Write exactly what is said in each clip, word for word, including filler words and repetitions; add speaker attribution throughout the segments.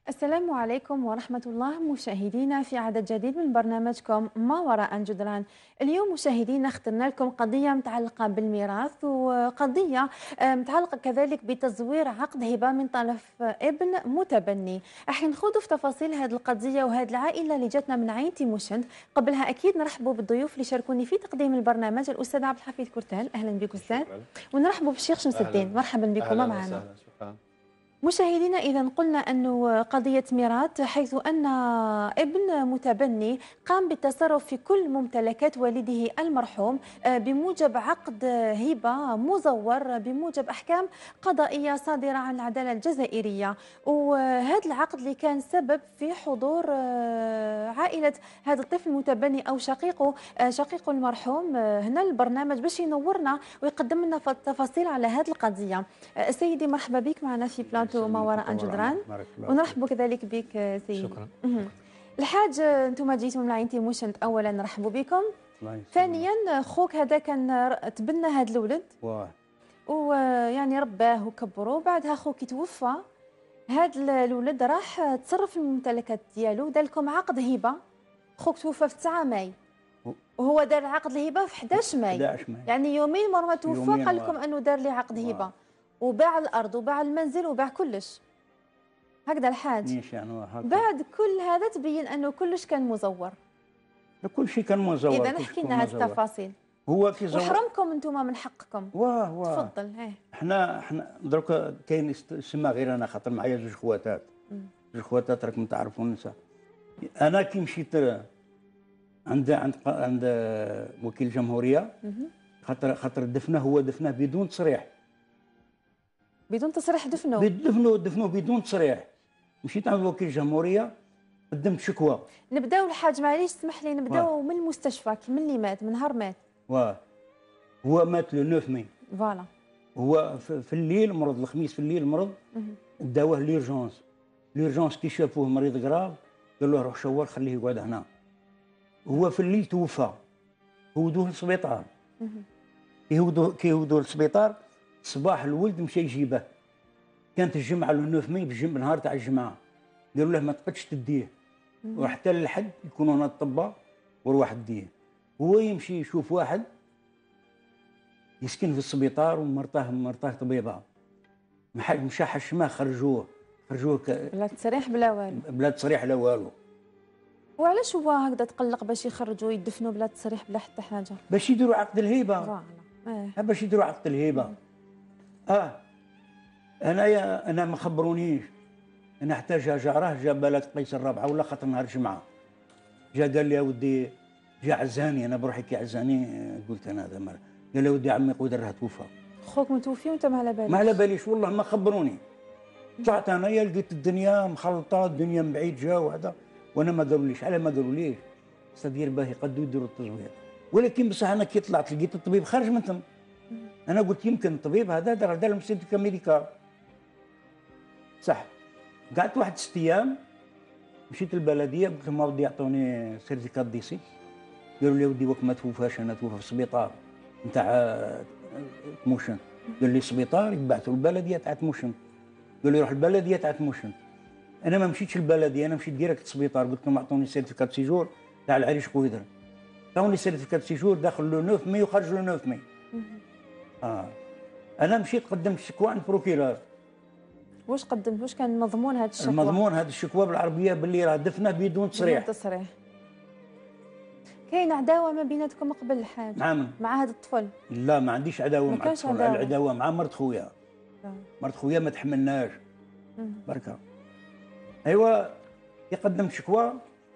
Speaker 1: السلام عليكم ورحمة الله مشاهدينا في عدد جديد من برنامجكم ما وراء الجدران. اليوم مشاهدينا اخترنا لكم قضية متعلقة بالميراث، وقضية آه، متعلقة كذلك بتزوير عقد هبة من طرف ابن متبني. راح نخوضوا في تفاصيل هذه القضية وهذه العائلة اللي جاتنا من عين تيموشنت. قبلها أكيد نرحبوا بالضيوف اللي شاركوني في تقديم البرنامج، الأستاذ عبد الحفيظ كرتال، أهلا بك أستاذ.
Speaker 2: شكرا.
Speaker 1: ونرحبوا بالشيخ شمس الدين،
Speaker 2: أهلا.
Speaker 1: مرحبا بكم
Speaker 2: أهلا
Speaker 1: معنا.
Speaker 2: وسهلا. شكرا.
Speaker 1: مشاهدينا، إذا قلنا أنه قضية ميراث، حيث أن ابن متبني قام بالتصرف في كل ممتلكات والده المرحوم آه، بموجب عقد هبة مزور بموجب أحكام قضائية صادرة عن العدالة الجزائرية. وهذا العقد اللي كان سبب في حضور آه، عائلة هذا الطفل المتبني أو شقيقه آه، شقيقه المرحوم آه، هنا البرنامج باش ينورنا ويقدم لنا التفاصيل على هذه القضية. آه، سيدي مرحبا بك معنا في بلاتو ما وراء الجدران، ونرحب كذلك بك آه، سيدي.
Speaker 2: شكرا.
Speaker 1: مهم. الحاج، آه، انتم جيتوا من العين تيموشنت، اولا نرحبوا بكم. ثانيا آه، خوك هذا كان ر- تبنى هذا الولد
Speaker 3: واه
Speaker 1: ويعني رباه وكبره، بعدها خوك توفى. هذا الولد راح آه، تصرف في الممتلكات ديالو، دار لكم عقد هبه. خوك توفى في تسعة ماي وهو دار عقد الهبه في احداش ماي،
Speaker 3: احداش ماي.
Speaker 1: يعني يومين مور ما توفى
Speaker 3: يومين
Speaker 1: قال
Speaker 3: و-
Speaker 1: لكم انه دار لي عقد هبه،
Speaker 3: واه.
Speaker 1: وباع الارض وباع المنزل وباع كلش. هكذا الحاج.
Speaker 3: نيش يعني واه هكا.
Speaker 1: بعد كل هذا تبين انه كلش كان مزور.
Speaker 3: كل شيء كان مزور.
Speaker 1: اذا
Speaker 3: كلش
Speaker 1: احكي
Speaker 3: كان
Speaker 1: لنا هذه
Speaker 3: مزور.
Speaker 1: التفاصيل.
Speaker 3: هو كي زور.
Speaker 1: وحرمكم انتم من حقكم.
Speaker 3: واه واه
Speaker 1: تفضل. ايه.
Speaker 3: احنا احنا دروك كاين يسمى غير انا، خاطر معايا زوج خواتات. زوج خواتات راكم تعرفوا النساء. انا كي مشيت عند عند عند وكيل الجمهوريه، خاطر خاطر دفنه، هو دفنه بدون تصريح.
Speaker 1: بدون تصريح دفنوا.
Speaker 3: دفنوا دفنوا بدون تصريح. مشيت عند وكيل الجمهوريه، قدمت شكوى.
Speaker 1: نبداو الحاج، معليش اسمح لي، نبداو
Speaker 3: واه.
Speaker 1: من المستشفى. من اللي مات؟ من نهار مات؟
Speaker 3: واه هو مات لو تسعة ماي.
Speaker 1: فوالا.
Speaker 3: هو في في الليل مرض، الخميس في الليل مرض. داوه ليرجونس. ليرجونس كي شافوه مريض غراب قال له روح شوار خليه يقعد هنا. هو في الليل توفى. هودوه للسبيطار. كي هودوه كي هودوه للسبيطار، صباح الولد مشى يجيبه. كانت الجمعه لو تسعة ماي، بالجمعه نهار تاع الجمعه. قالوا له ما تقدش تديه، وحتى للحد يكونوا هنا الطباء وروح ديه. هو يمشي يشوف واحد يسكن في السبيطار، ومرته مرته طبيبه. مشى حشمه، خرجوه خرجوه ك...
Speaker 1: بلا تصريح بلا والو.
Speaker 3: بلا تصريح لا والو.
Speaker 1: وعلاش هو هكذا تقلق باش يخرجوا يدفنوا بلا تصريح بلا حتى حاجه؟
Speaker 3: باش يديروا عقد الهبه.
Speaker 1: فوالا. ايه.
Speaker 3: ها باش يديروا عقد الهبه. اه انايا انا ما خبرونيش. انا حتى جا جاره، جا بالك قيس الرابعه ولا خاطر نهار الجمعه، جا قال لي يا ودي، جا عزاني انا بروحي كي عزاني. آه، قلت انا هذا مرة. قال لي يا ودي عمي قدر راه توفى.
Speaker 1: خوك متوفي وانت ما على بالك؟
Speaker 3: ما على باليش والله، ما خبروني. طلعت انايا لقيت الدنيا مخلطه، الدنيا من بعيد جا وهذا، وانا ما قالوليش. على ما قالوليش صدير باهي قدوا يديروا التزوير. ولكن بصح انا كي طلعت لقيت الطبيب خارج من تم. انا قلت يمكن الطبيب هذا دار دار المسيرتيفيكا ميديكال. صح. قعدت واحد ست ايام، مشيت البلديه قلت لهم ودي يعطوني سيرتيفيكات ديسي. قالوا لي ودي وقت ما توفاش انا توفى في السبيطار نتاع تموشن. قال لي السبيطار يبعثوا البلديه تاع تموشن. قال لي روح البلديه تاع تموشن. انا ما مشيتش البلديه، انا مشيت ديريكت السبيطار. قلت لهم اعطوني سيرتيفيكات سيجور تاع العريش قويدر. عطوني سيرتيفيكات سيجور داخل لو تسعة ماي وخرج لو تسعة ماي. اه انا مشيت قدمت شكوى عند بروكيرور.
Speaker 1: واش قدمت؟ واش كان مضمون هذا الشكوى؟
Speaker 3: المضمون هذا الشكوى بالعربيه باللي راه دفنه بدون تصريح.
Speaker 1: بدون تصريح. كاين عداوه ما بيناتكم قبل الحاج؟
Speaker 3: مع من؟
Speaker 1: مع هذا الطفل؟
Speaker 3: لا ما عنديش عداوه
Speaker 1: ما
Speaker 3: مع
Speaker 1: كانش
Speaker 3: الطفل.
Speaker 1: عداوة.
Speaker 3: العداوه مع مرت خويا.
Speaker 1: آه.
Speaker 3: مرت خويا ما تحملناش. بركه. ايوا يقدم شكوى.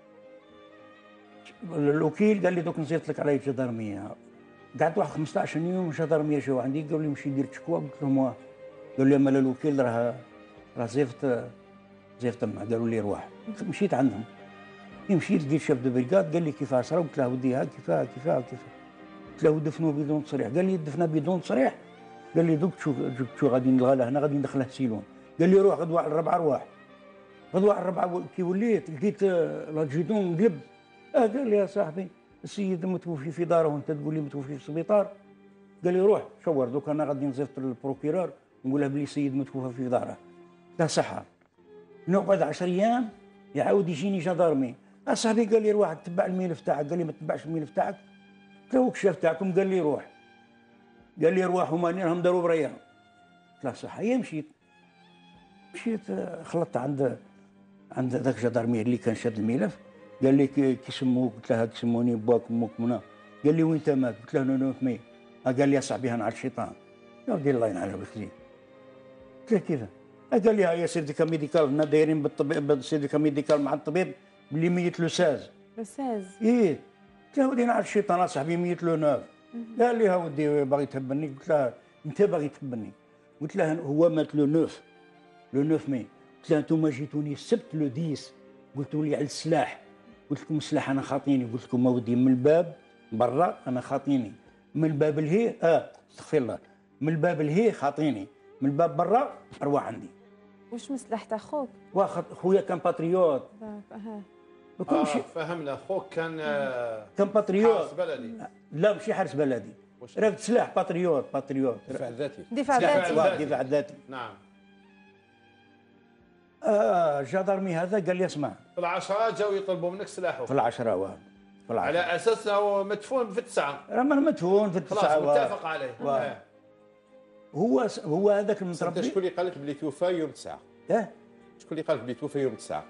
Speaker 3: الوكيل قال لي دوك نزيد لك على الجدرميه. قعدت واحد خمسطاش يوم الجدرميه جاو عندي قالوا لي مشي دير شكوى. قلت لهم واه. قالوا لي مال الوكيل راه راه زيفت زيفت تما. قالوا لي روح. مشيت عندهم. كي مشيت لقيت شاف دو بريكاد قال لي كيفاش راه؟ قلت له ودي ها كيفاه كيفاه كيفاه. قلت له دفنوا بدون تصريح. قال لي دفنا بدون تصريح. قال لي دوك شو شو غادي نلغى هنا غادي ندخله سيلون. قال لي روح غدوه على الربعه روح. غدوه على الربعه كي وليت لقيت لاجيدون قلب. اه قال لي يا صاحبي السيد متوفي في داره وانت تقول لي متوفي في السبيطار. قال لي روح شور دوك انا غادي نصيفط للبروكيرور نقول له بلي السيد متوفى في داره. لا صحه. نقعد عشر ايام يعاود يجيني جدارمي. اصاحبي قال لي روح تبع الملف تاعك، قال لي ما تبعش الملف تاعك، قلت له كشاف تاعكم، قال لي روح، قال لي روح هما راهم داروا بريا. قلت له صح. هي مشيت مشيت خلطت عند عند ذاك الجدارمي اللي كان شاد الملف، قال لي كي سموك؟ قلت له هاك سموني باك امك منا. قال لي وين تمات؟ قلت له انا في مي. قال لي يا صاحبي انا على الشيطان. يا ودي الله ينعل بك. قلت له كيف؟ قال لي يا سيرتيكا ميديكال حنا دايرين بالطبيب، سيرتيكا ميديكال مع الطبيب اللي ميت لو ساز.
Speaker 1: لو ساز؟
Speaker 3: ايه. قلت له ودي نعرف الشيطان صاحبي ميت لو نوف. قال لي ها ودي باغي تهبني؟ قلت له انت باغي تهبني؟ قلت له هو مات لو نوف، لو نوف مي. قلت له انتم جيتوني السبت لو ديس، قلتوا لي على السلاح، قلت لكم السلاح انا خاطيني، قلت لكم اودي من الباب برا انا خاطيني، من الباب الهي اه استغفر الله، من الباب الهي خاطيني، من الباب برا ارواح عندي.
Speaker 1: واش مصلح تاع خوك؟
Speaker 3: واخد خويا كان باتريوت.
Speaker 1: اها.
Speaker 2: آه فهمنا. خوك كان آه
Speaker 3: كان باتريوت.
Speaker 2: حارس بلدي.
Speaker 3: لا ماشي حارس بلدي، راكد سلاح باتريوت. باتريوت
Speaker 2: دفاع ذاتي.
Speaker 1: دفاع ذاتي.
Speaker 3: دفاع ذاتي.
Speaker 2: نعم.
Speaker 3: آه الجدارمي هذا قال لي اسمع،
Speaker 2: في العشرة جاوا يطلبوا منك سلاحه.
Speaker 3: في العشرة واه في العشرة.
Speaker 2: على اساس هو مدفون في التسعة.
Speaker 3: راه مدفون في التسعة.
Speaker 2: خلاص متفق عليه.
Speaker 3: آه. هو هو هذاك المتربي.
Speaker 2: انت شكون اللي قال لك بلي توفى يوم تسعة؟
Speaker 3: اه
Speaker 2: شكون اللي قال لك بلي توفى يوم تسعة؟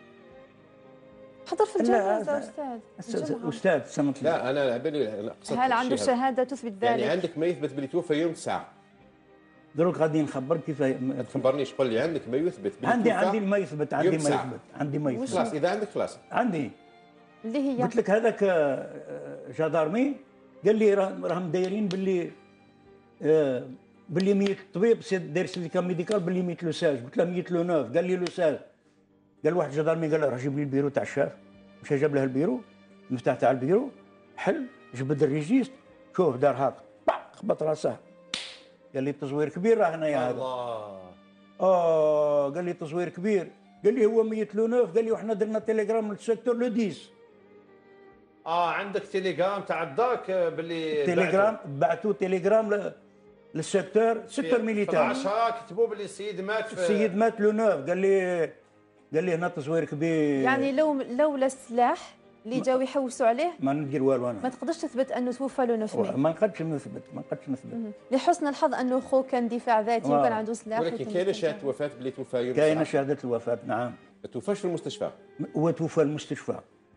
Speaker 1: حضر في الجنازة استاذ.
Speaker 3: استاذ سمت.
Speaker 2: لا انا على بالي قصدت
Speaker 1: هل عنده شهادة تثبت ذلك؟
Speaker 2: يعني عندك ما يثبت بلي توفى يوم تسعة؟
Speaker 3: دروك غادي نخبرك كيف.
Speaker 2: ما تخبرنيش، قول لي عندك ما يثبت بلي
Speaker 3: عندي
Speaker 2: توفى.
Speaker 3: عندي ما يثبت عندي ما يثبت عندي ما يثبت.
Speaker 2: خلاص اذا عندك خلاص.
Speaker 3: عندي
Speaker 1: اللي هي
Speaker 3: قلت لك هذاك جدارمي قال لي راهم دايرين باللي آه باللي ميت الطبيب داير سيرتيكا ميديكال باللي ميت لو ساج. قلت له ميت لو نوف. قال لي لو ساج. قال واحد جدارمي قال له راه جيب لي البيرو تاع الشاف. مشى جاب له البيرو، المفتاح تاع البيرو، حل جبد الريجيست، شوف دار هاك خبط راسه. قال لي التصوير كبير راه هنايا هذا.
Speaker 2: الله.
Speaker 3: اه قال لي تصوير كبير. قال لي هو ميت لو نوف. قال لي وحنا درنا تيليجرام للسيكتور لو ديس.
Speaker 2: اه عندك تيليجرام تاع الدارك باللي
Speaker 3: تيليجرام بعثوا تيليجرام للسيكتور سيكتور ميليتير.
Speaker 2: في العشرة كتبوا باللي السيد مات في
Speaker 3: السيد مات لو نوف. قال لي قال لي هنا تصوير كبير.
Speaker 1: يعني لو لولا السلاح اللي جاو يحوسوا عليه
Speaker 3: ما ندير والو انا.
Speaker 1: ما تقدرش تثبت انه توفى لو نوف مي.
Speaker 3: ما نقدش نثبت ما نقدش نثبت.
Speaker 1: لحسن الحظ انه خو كان دفاع ذاتي وكان عنده سلاح.
Speaker 2: ولكن كاينه شهاده الوفاه بلي توفى يوم
Speaker 3: كاينه شهاده الوفاه نعم.
Speaker 2: ما توفاش في المستشفى.
Speaker 3: هو توفى المستشفى.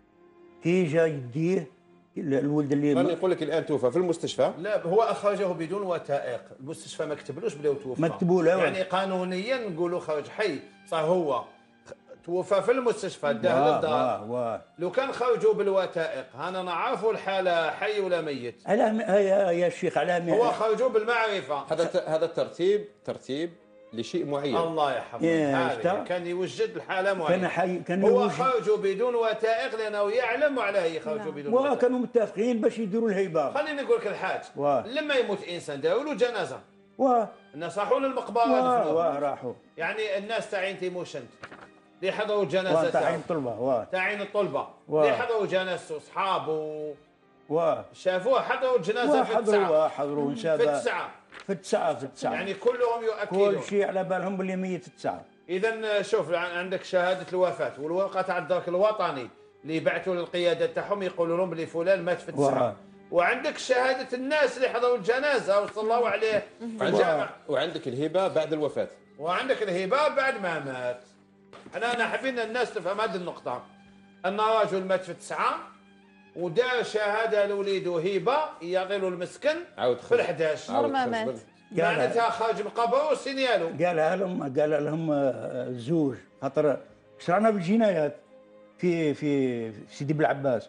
Speaker 3: كي جا يديه الولد اللي
Speaker 2: راني نقول لك الان توفى في المستشفى.
Speaker 4: لا هو اخرجه بدون وثائق، المستشفى ما كتبلوش بلي توفى.
Speaker 3: ما كتبوا له
Speaker 4: يعني قانونيا نقولوا خرج حي، صح هو توفى في المستشفى داه للدار. لو كان خرجوا بالوثائق انا نعرفوا الحاله حي ولا ميت.
Speaker 3: على يا يا شيخ على
Speaker 4: هو خرجوا بالمعرفه.
Speaker 2: هذا هذا الترتيب ترتيب لشيء معين.
Speaker 4: الله يحفظه. كان يوجد الحاله معينه.
Speaker 3: كان حي كان
Speaker 4: هو خرجوا بدون وثائق لانه يعلم عليه يخرجوا بدون وثائق.
Speaker 3: وكانوا متفقين باش يديروا الهيبه.
Speaker 4: خليني نقول لك الحاج. لما يموت انسان داروا له جنازه.
Speaker 3: واه
Speaker 4: الناس راحوا للمقبره
Speaker 3: دفنوه. واه راحوا.
Speaker 4: يعني الناس تاعين تيموشنت اللي حضروا الجنازه
Speaker 3: تاعين الطلبه. واه
Speaker 4: تاعين الطلبه اللي حضروا جنازته اصحابه.
Speaker 3: واه
Speaker 4: شافوه حضروا الجنازه في التسعه.
Speaker 3: حضروا حضروا ان شاء الله
Speaker 4: في التسعه.
Speaker 3: في التسعه في التسعه.
Speaker 4: يعني كلهم يؤكدوا
Speaker 3: كل شيء على بالهم باللي ميت التسعه.
Speaker 4: اذا شوف عندك شهاده الوفاه والورقه تاع الدرك الوطني اللي يبعثوا للقياده تاعهم يقولوا لهم بلي فلان مات في التسعه. وعندك شهاده الناس اللي حضروا الجنازه وصلوا عليه في الجامع.
Speaker 2: وعندك الهبه بعد الوفاه.
Speaker 4: وعندك الهبه بعد ما مات. انا انا حابين الناس تفهم هذه النقطه ان رجل مات في التسعه ودار شهاده لوليده هبه يعطي له المسكن
Speaker 2: عاود
Speaker 4: في الحداش
Speaker 1: عمر ما مات.
Speaker 4: معناتها خارج من القبر وسينيالو.
Speaker 3: قالها لهم قال لهم الزوج خاطر شرعنا بالجنايات في في في سيدي بالعباس.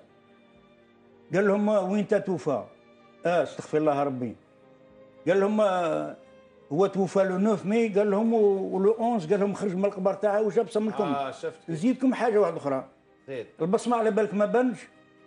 Speaker 3: قال لهم وين توفى؟ اه استغفر الله ربي. قال لهم هو توفى لو نوف مي. قال لهم ولو أونز قال لهم خرج من القبر تاعه وجاب صملكم.
Speaker 4: اه شفت.
Speaker 3: نزيدكم حاجه واحده اخرى.
Speaker 4: زيد.
Speaker 3: البصمه على بالك ما بانش.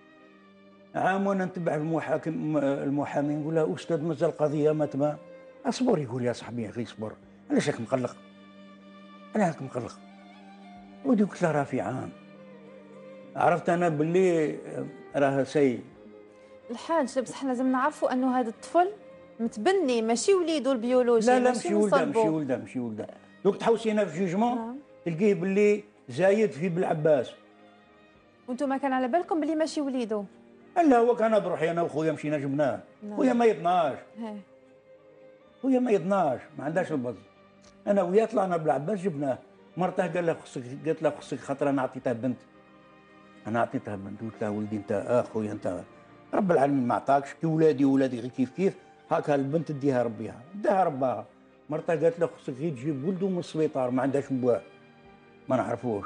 Speaker 3: عام وانا نتبع المحاكم المحامي نقول له استاذ مازال القضيه ما تبان. اصبر. يقول يا صاحبي يا اخي اصبر. علاش راك مقلق؟ انا راك مقلق. ودي قلت له راه في عام. عرفت انا باللي راه سي
Speaker 1: الحاج بصح لازم نعرفوا انه هذا الطفل متبني ماشي وليده البيولوجي.
Speaker 3: لا لا ماشي ولده ماشي ولده ماشي ولده. دوك تحوسينا في جوجمون تلقيه باللي زايد في بالعباس.
Speaker 1: وانتم ما كان على بالكم بلي ماشي وليدو؟
Speaker 3: لا هو كان بروحي انا وخويا مشينا جبناه.
Speaker 1: نعم.
Speaker 3: خويا ما يضناش،
Speaker 1: ها.
Speaker 3: خويا ما يضناش، ما عندهاش البز. انا وياه طلعنا بالعباس جبناه. مرته قال لها خصك، قالت له خصك خاطر انا عطيتها بنت. انا عطيتها بنت، قلت لها ولدي انت اخويا انت رب العالمين ما عطاكش، كي ولادي ولادي غير كيف كيف، هاكا البنت اديها ربيها، اداها رباها. مرته قالت له خصك غير تجيب ولده من السبيطار، ما عندهاش بواه، ما نعرفوش.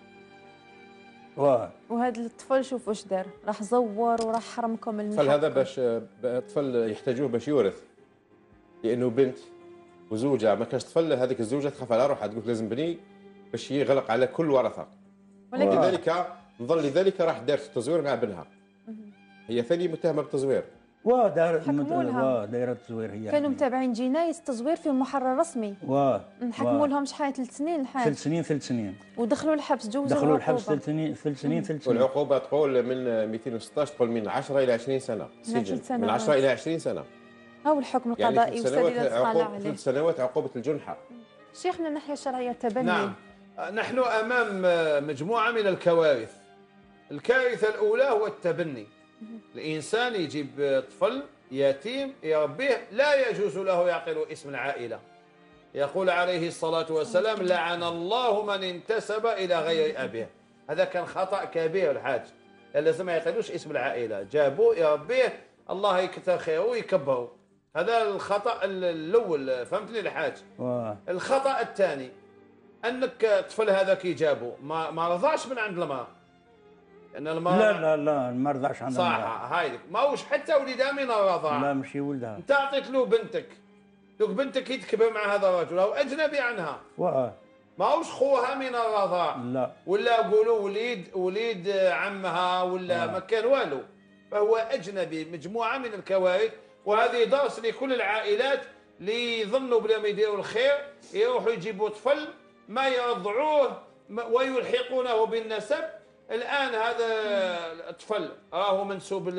Speaker 3: واه
Speaker 1: وهذا الطفل شوف واش دار، راح زور وراح حرمكم المحق.
Speaker 5: الطفل هذا باش الطفل يحتاجوه باش يورث، لانه بنت وزوجها ما كانش طفل، هذيك الزوجه تخاف على روحها تقول لازم بني باش يغلق على كل ورثه.
Speaker 1: ولكن
Speaker 5: لذلك نظن لذلك راح دارت التزوير مع ابنها. هي ثاني متهمه بالتزوير.
Speaker 3: واه دار
Speaker 1: حكموا لها.
Speaker 3: واه دايره التزوير هي.
Speaker 1: كانوا متابعين جنايه التزوير في محرر رسمي.
Speaker 3: واه
Speaker 1: نحكموا لهم شحال ثلاث سنين الحال.
Speaker 3: ثلاث سنين ثلاث سنين.
Speaker 1: ودخلوا الحبس جوزوا
Speaker 3: دخلوا
Speaker 1: العقوبة.
Speaker 3: الحبس ثلاث سنين ثلاث سنين ثلاث سنين.
Speaker 5: والعقوبه تقول من مئتين وستطاش تقول من عشرة الى عشرين سنه سجن، من عشرة الى عشرين سنه.
Speaker 1: هو الحكم
Speaker 5: يعني
Speaker 1: القضائي
Speaker 5: ثلاث
Speaker 1: وسديد
Speaker 5: سنوات
Speaker 1: عليه.
Speaker 5: عقوبه ثلاث سنوات عقوبه الجنحه.
Speaker 1: شيخنا الناحيه الشرعيه التبني.
Speaker 4: نعم، نحن امام مجموعه من الكوارث. الكارثه الاولى هو التبني. الانسان يجيب طفل يتيم يربيه، لا يجوز له يعقل اسم العائله. يقول عليه الصلاه والسلام: لعن الله من انتسب الى غير ابيه. هذا كان خطا كبير الحاج، لازم ما يعقلوش اسم العائله، جابوه يربيه الله يكثر خيره ويكبره. هذا الخطا الاول، فهمتني الحاج؟
Speaker 3: واه
Speaker 4: الخطا الثاني انك الطفل هذا كي جابه ما ما رضاش من عند المراه، لان المراه
Speaker 3: لا لا لا ما رضاش عندها.
Speaker 4: صح، هايدك ماهوش حتى ولدها من الرضاعه.
Speaker 3: لا ماشي ولدها.
Speaker 4: انت اعطيت له بنتك، دوك بنتك يتكبر مع هذا الرجل، هو اجنبي عنها،
Speaker 3: واه
Speaker 4: ماهوش خوها من الرضاعه.
Speaker 3: لا
Speaker 4: ولا قولوا وليد وليد عمها ولا
Speaker 3: آه.
Speaker 4: ما كان والو، فهو اجنبي. مجموعه من الكوارث، وهذه درس لكل العائلات اللي يظنوا بلا ما يديروا الخير يروحوا يجيبوا طفل ما يرضعوه ويلحقونه بالنسب. الان هذا الطفل راهو منسوب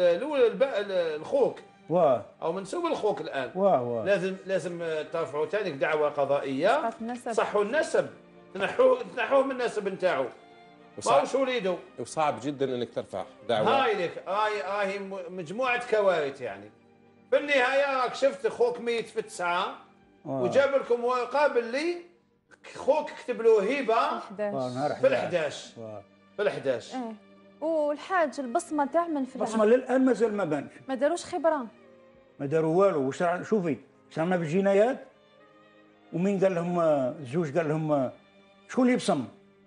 Speaker 4: لخوك
Speaker 3: واه
Speaker 4: او منسوب لخوك الان.
Speaker 3: واه واه
Speaker 4: لازم لازم ترفعوا ثاني دعوه قضائيه،
Speaker 1: إسقاط النسب.
Speaker 4: صحوا النسب، تنحوه تنحوه من النسب نتاعو، ماهوش وليدو.
Speaker 5: وصعب جدا انك ترفع دعوه.
Speaker 4: هاي لك راهي راهي مجموعه كوارث يعني. في النهايه راك شفت خوك ميت في التسعه وجاب لكم ورقه باللي خوك كتب له هبه
Speaker 3: آه، نهار
Speaker 4: في الحداش
Speaker 3: واه.
Speaker 4: في الحداش.
Speaker 1: ايه والحاج البصمه تعمل في
Speaker 3: بصمه
Speaker 1: العقد.
Speaker 3: للان مازال ما بانش،
Speaker 1: ما داروش خبره.
Speaker 3: ما داروا والو. واش راه- شوفي صرنا في الجنايات، ومين قال لهم الزوج قال لهم شكون اللي يبصم؟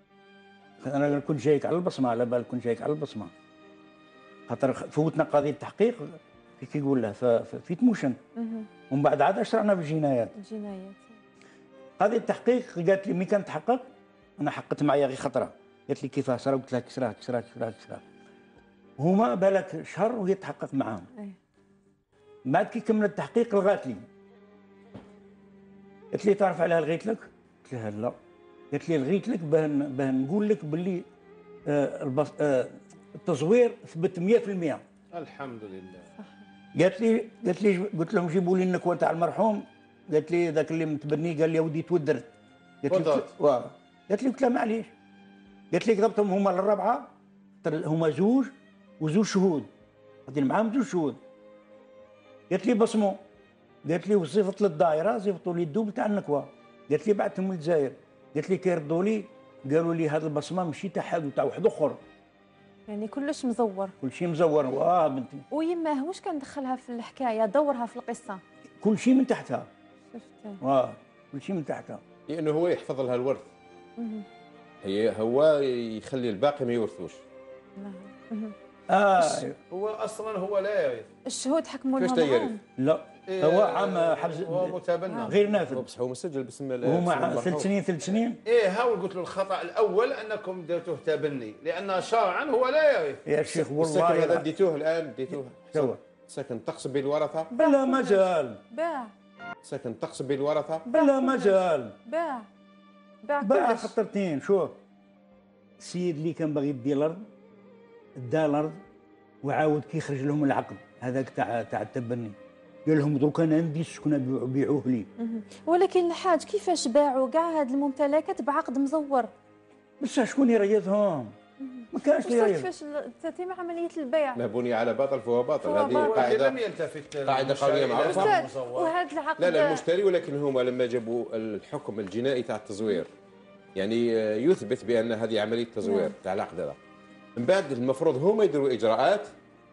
Speaker 3: انا كنت جايك على البصمه، على بال كنت جايك على البصمه، خاطر فوتنا قضيه التحقيق كي يقول له ف- ف- في تموشن،
Speaker 1: مهم.
Speaker 3: ومن بعد عاد شرعنا في الجنايات.
Speaker 1: الجنايات.
Speaker 3: قضيه التحقيق قالت لي مي كان تحقق، انا حققت معايا غير خطره، قالت لي كيفاه صرا؟ قلت لها كسراه كسراه كسراه كسراه. هما بالك شهر وهي تحقق معاهم.
Speaker 1: ايه
Speaker 3: بعد كي كملت التحقيق لغات لي، قالت لي تعرف عليها لغيت لك؟ قلت لها لا. قالت لي لغيت لك باه باه نقول لك باللي آه البص... آه التزوير ثبت مئة في المئة.
Speaker 4: الحمد لله.
Speaker 3: قالت لي قالت لي قلت لهم جيبوا لي النكوه تاع المرحوم. قالت لي ذاك اللي متبني قال لي يا ودي تودرت. قالت لي
Speaker 4: تودرت.
Speaker 3: واه. قالت لي قلت لها معليش. قالت لي كتبتهم هما للرابعه، هما زوج وزوج شهود، غادي معاهم زوج شهود. قالت لي بصموا. قالت لي وصيفط للدائره صيفطوا لي الدوب تاع النكوه. قالت لي بعثتهم للجزائر. قالت لي كي ردوا لي قالوا لي هذه البصمه ماشي تاع حد تاع واحد اخر،
Speaker 1: يعني كلش مزور.
Speaker 3: كل شيء مزور. واه بنتي
Speaker 1: ويماه واش كان دخلها في الحكايه، دورها في القصه.
Speaker 3: كل شيء من تحتها.
Speaker 1: شفت.
Speaker 3: واه كل شيء من تحتها.
Speaker 5: لانه هو يحفظ لها الورث،
Speaker 1: مهم.
Speaker 5: هي هو يخلي الباقي ما يورثوش.
Speaker 1: نعم. مهم.
Speaker 3: اه
Speaker 4: هو اصلا هو لا يرث.
Speaker 1: الشهود حكموا
Speaker 5: كيفاش
Speaker 1: لهم
Speaker 5: تيرث؟
Speaker 1: عام.
Speaker 3: لا
Speaker 4: إيه،
Speaker 3: هو عام حبس
Speaker 4: هو متبنى.
Speaker 3: غير
Speaker 5: هو
Speaker 3: نافذ.
Speaker 5: بصح هو مسجل باسم ال-
Speaker 3: وهو
Speaker 5: باسم
Speaker 3: مع
Speaker 5: المرحوم.
Speaker 3: ثلاث سنين ثلاث سنين.
Speaker 4: ايه هاول قلت له الخطا الاول انكم درتوه تبني، لان شرعا هو لا يرث.
Speaker 3: يا شيخ
Speaker 5: السكن هذا
Speaker 3: والله
Speaker 5: ديتوه الان ديتوه
Speaker 3: سوا.
Speaker 5: سكن تقسم به الورثه،
Speaker 3: بلا مجال،
Speaker 1: باع
Speaker 5: سكن تقسم به الورثه.
Speaker 3: بلا مجال.
Speaker 1: باع باع
Speaker 3: باع
Speaker 1: كلش.
Speaker 3: خطرتين. شوف السيد اللي كان باغي يدي الارض دا الارض، وعاود كي يخرج لهم العقد هذاك تاع تاع التبني، قال لهم دروك انا عندي السكنه بيعوه لي.
Speaker 1: ولكن الحاج كيفاش باعوا كاع هذه الممتلكات بعقد مزور؟
Speaker 3: بصح شكون اللي ريضهم؟ ما كانش اللي
Speaker 1: أستاذ
Speaker 3: ريض.
Speaker 1: كيفاش تتم عملية البيع؟
Speaker 5: ما بني على باطل فهو باطل.
Speaker 1: فهو
Speaker 5: هذه
Speaker 1: باطل.
Speaker 5: قاعده
Speaker 4: لم يلتفت
Speaker 5: قاعدة قانونية معروفة.
Speaker 1: أستاذ وهذا العقد
Speaker 5: لا لا المشتري، ولكن هما لما جابوا الحكم الجنائي تاع التزوير يعني يثبت بان هذه عمليه تزوير تاع العقد هذا. من بعد المفروض هما يديروا اجراءات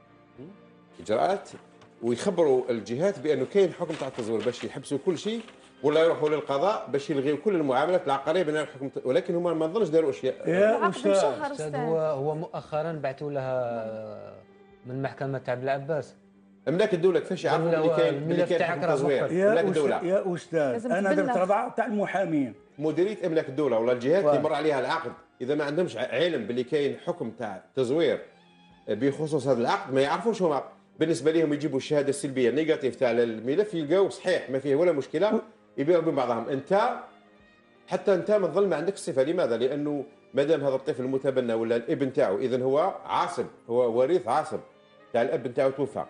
Speaker 5: اجراءات ويخبروا الجهات بانه كاين حكم تاع التزوير باش يحبسوا كل شيء، ولا يروحوا للقضاء باش يلغيوا كل المعاملات العقاريه بين الحكم، ولكن هما ما نظنش داروا اشياء.
Speaker 3: يا
Speaker 1: العقد
Speaker 3: استاذ
Speaker 1: مشهر
Speaker 6: استاذ
Speaker 1: أستاذ.
Speaker 6: هو هو مؤخرا بعثوا لها من المحكمه تاع بلعباس
Speaker 5: املاك الدوله كيفاش يعرفوا اللي كاين اللي كاين حكم تزوير؟ املاك
Speaker 3: يا
Speaker 5: الدوله
Speaker 3: أستاذ يا استاذ
Speaker 1: لازم
Speaker 3: انا
Speaker 1: تبلغ.
Speaker 3: درت رضع تاع المحامين.
Speaker 5: مديريه املاك الدوله ولا الجهات
Speaker 3: واو.
Speaker 5: اللي مر عليها العقد اذا ما عندهمش علم باللي كاين حكم تاع تزوير بخصوص هذا العقد ما يعرفوش هما. بالنسبه لهم يجيبوا الشهاده السلبيه نيجاتيف تاع الملف يلقاو صحيح ما فيه ولا مشكله يبيعوا بين بعضهم. انت حتى انت ما تظل ما عندك الصفه. لماذا؟ لانه ما دام هذا الطفل المتبنى ولا الابن تاعو اذا هو عاصب، هو وريث عاصب تاع الاب تاعو توفى.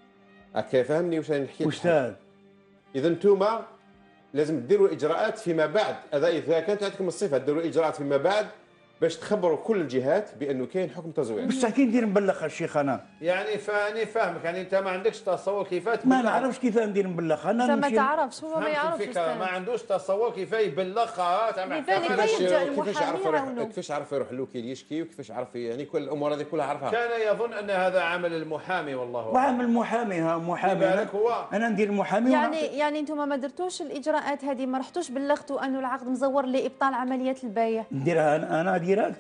Speaker 5: هكا فهمني واش راني نحكي؟
Speaker 3: استاذ
Speaker 5: اذا انتم لازم ديروا اجراءات فيما بعد. هذا اذا كانت عندكم الصفه ديروا اجراءات فيما بعد باش تخبروا كل الجهات بانه كاين حكم تزوير.
Speaker 3: بصح كي ندير نبلغ الشيخ انا
Speaker 4: يعني فاني فاهمك، يعني انت ما عندكش تصور كيفاش
Speaker 3: ما نعرفش كيف ندير نبلغ انا.
Speaker 1: انت ما
Speaker 3: نمشي-
Speaker 1: تعرفش، هو ما
Speaker 4: فهمت
Speaker 1: يعرفش
Speaker 4: الفكره، ما
Speaker 1: أستاذ.
Speaker 4: عندوش تصور كيف يبلغها تاع
Speaker 1: لذلك
Speaker 4: محكمة.
Speaker 1: لا
Speaker 5: كيفاش
Speaker 1: يلجأ
Speaker 5: كيفاش
Speaker 1: المحامي
Speaker 5: عرف يروح
Speaker 1: يعاونوه.
Speaker 5: كيفاش عرف يروح الوكيل يشكي وكيفاش عرف يعني كل الامور هذه كلها عرفها.
Speaker 4: كان يظن ان هذا عمل المحامي والله أعلم.
Speaker 3: وعامل محامي ها محامي
Speaker 4: بالك هو
Speaker 3: انا ندير محامي
Speaker 1: يعني
Speaker 3: ونعطي-
Speaker 1: يعني انتم ما درتوش الاجراءات هذه، ما رحتوش بلغتوا انه العقد مزور لابطال عمليه البيع؟
Speaker 3: نديرها انا انا ديريكت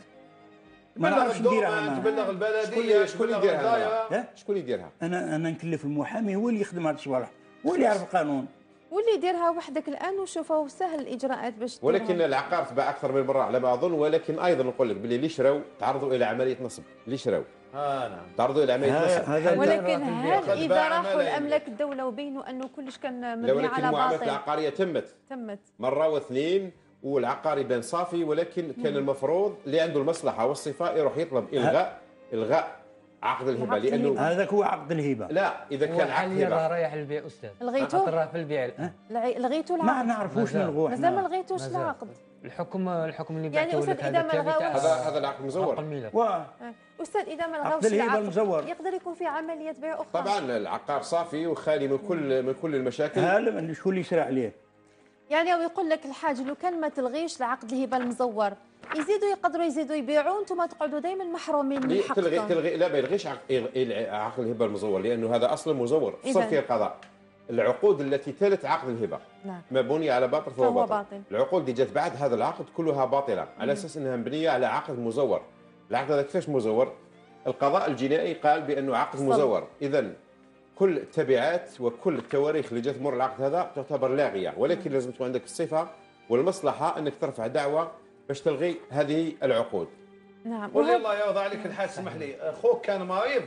Speaker 3: ما
Speaker 4: تبلغ
Speaker 3: نعرفش نديرها
Speaker 4: الدوما،
Speaker 3: انا.
Speaker 4: تبلغ
Speaker 5: شكون
Speaker 4: البلديه،
Speaker 5: اللي شكون اللي
Speaker 4: تبلغ
Speaker 5: يديرها؟
Speaker 4: الدائره.
Speaker 3: ها؟
Speaker 5: شكون اللي يديرها؟
Speaker 3: انا انا نكلف المحامي هو اللي يخدم هذا الصوالح، هو اللي يعرف القانون.
Speaker 1: واللي يديرها وحدك الان وشوفوا سهل الاجراءات باش تديرها.
Speaker 5: ولكن العقار تباع اكثر من مره على ما اظن، ولكن ايضا نقول لك باللي اللي شراو تعرضوا الى عمليه نصب. اللي شراو
Speaker 4: اه نعم.
Speaker 5: تعرضوا الى عمليه
Speaker 3: هذا-
Speaker 5: نصب.
Speaker 3: هذا
Speaker 1: ولكن هل
Speaker 4: قد
Speaker 1: اذا
Speaker 4: باع
Speaker 1: راحوا
Speaker 4: ملايين.
Speaker 1: الاملاك الدوله وبينوا انه كلش كان
Speaker 5: لا
Speaker 1: مبني
Speaker 5: ولكن
Speaker 1: على
Speaker 5: المعاملات
Speaker 1: باطل
Speaker 5: العقاريه تمت
Speaker 1: تمت؟
Speaker 5: مره واثنين والعقار يبان صافي، ولكن كان المفروض اللي عنده المصلحه والصفاء يروح يطلب الغاء الغاء عقد الهبه.
Speaker 1: عقد
Speaker 5: لانه
Speaker 1: الهبة.
Speaker 3: هذاك هو عقد الهبه.
Speaker 5: لا اذا
Speaker 6: هو
Speaker 5: كان عقد
Speaker 6: حاليا راه
Speaker 5: هبه
Speaker 6: رايح للبيع استاذ.
Speaker 1: لغيتوه؟
Speaker 6: خاطر راه في البيع الان.
Speaker 1: لغي- لغيتوا
Speaker 3: ما
Speaker 1: العقد؟
Speaker 3: نعرفوش
Speaker 6: مازال.
Speaker 3: نلغوه
Speaker 1: مازال ما
Speaker 3: احنا.
Speaker 1: لغيتوش
Speaker 6: مازال.
Speaker 1: العقد.
Speaker 6: الحكم الحكم اللي
Speaker 1: يعني
Speaker 6: بعثوه
Speaker 1: أستاذ
Speaker 6: لك
Speaker 1: إذا
Speaker 6: هذا
Speaker 1: ما
Speaker 6: كامل
Speaker 1: لغاوش-
Speaker 6: تاع
Speaker 5: هذا هذا العقد مزور.
Speaker 6: عقد الميلاد.
Speaker 3: واه
Speaker 1: آه. استاذ اذا ما
Speaker 3: عقد
Speaker 1: لغاوش
Speaker 3: الهبة
Speaker 1: العقد
Speaker 3: المزور.
Speaker 1: يقدر يكون في عمليه بيع اخرى.
Speaker 5: طبعا العقار صافي وخالي من كل من كل المشاكل.
Speaker 3: هذا شكون اللي يشرع عليه؟
Speaker 1: يعني هو يقول لك الحاج لو كان ما تلغيش العقد الهبه المزور يزيدوا يقدروا يزيدوا يبيعوا، انتم تقعدوا دائما محرومين من
Speaker 5: ليه تلغي
Speaker 1: حقكم.
Speaker 5: تلغي لا ما يلغيش عقد يلغي عقد الهبه المزور، لانه هذا اصلا مزور فصل
Speaker 1: إذن.
Speaker 5: فيه القضاء. العقود التي تلت عقد الهبه
Speaker 1: نعم.
Speaker 5: مبنيه على باطل فهو,
Speaker 1: فهو
Speaker 5: باطل.
Speaker 1: باطل.
Speaker 5: العقود اللي جت بعد هذا العقد كلها باطله على اساس انها مبنيه على عقد مزور. العقد هذا كيفاش مزور؟ القضاء الجنائي قال بانه عقد
Speaker 1: صل.
Speaker 5: مزور، اذا كل التبعات وكل التواريخ اللي جت تمر العقد هذا تعتبر لاغيه، ولكن لازم تكون عندك الصفه والمصلحه انك ترفع دعوه باش تلغي هذه العقود.
Speaker 1: نعم.
Speaker 4: قول لي
Speaker 1: وهذا-
Speaker 4: الله يرضى عليك الحاج، اسمح لي، اخوك كان مريض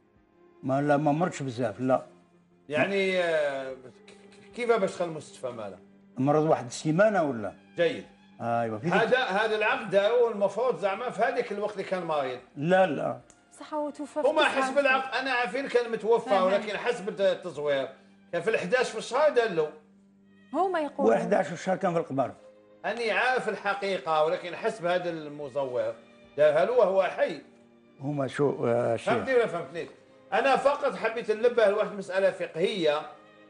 Speaker 3: ما لا ما مرتش بزاف لا،
Speaker 4: يعني آه، كيف باش دخل المستشفى ماله؟
Speaker 3: مرض واحد السيمانه ولا؟
Speaker 4: جيد.
Speaker 3: ايوه في ذيك-
Speaker 4: هذا هذا العقد داروه المفروض زعما في هذاك الوقت اللي كان مريض.
Speaker 3: لا لا
Speaker 1: صح هو توفى في
Speaker 4: هما
Speaker 1: تسعة
Speaker 4: حسب العقد، انا عارفين كان متوفى
Speaker 1: فاهم.
Speaker 4: ولكن حسب التصوير كان في الحداش في الشهر دلو.
Speaker 1: هما
Speaker 3: هو
Speaker 1: يقولوا
Speaker 3: أحد عشر شهر كان في القبر.
Speaker 4: اني عارف الحقيقه ولكن حسب هذا المزور دارها له وهو حي.
Speaker 3: هما شو آه شيخ
Speaker 4: فهمتني ولا فهمتنيش؟ انا فقط حبيت ننبه لواحد مساله فقهيه،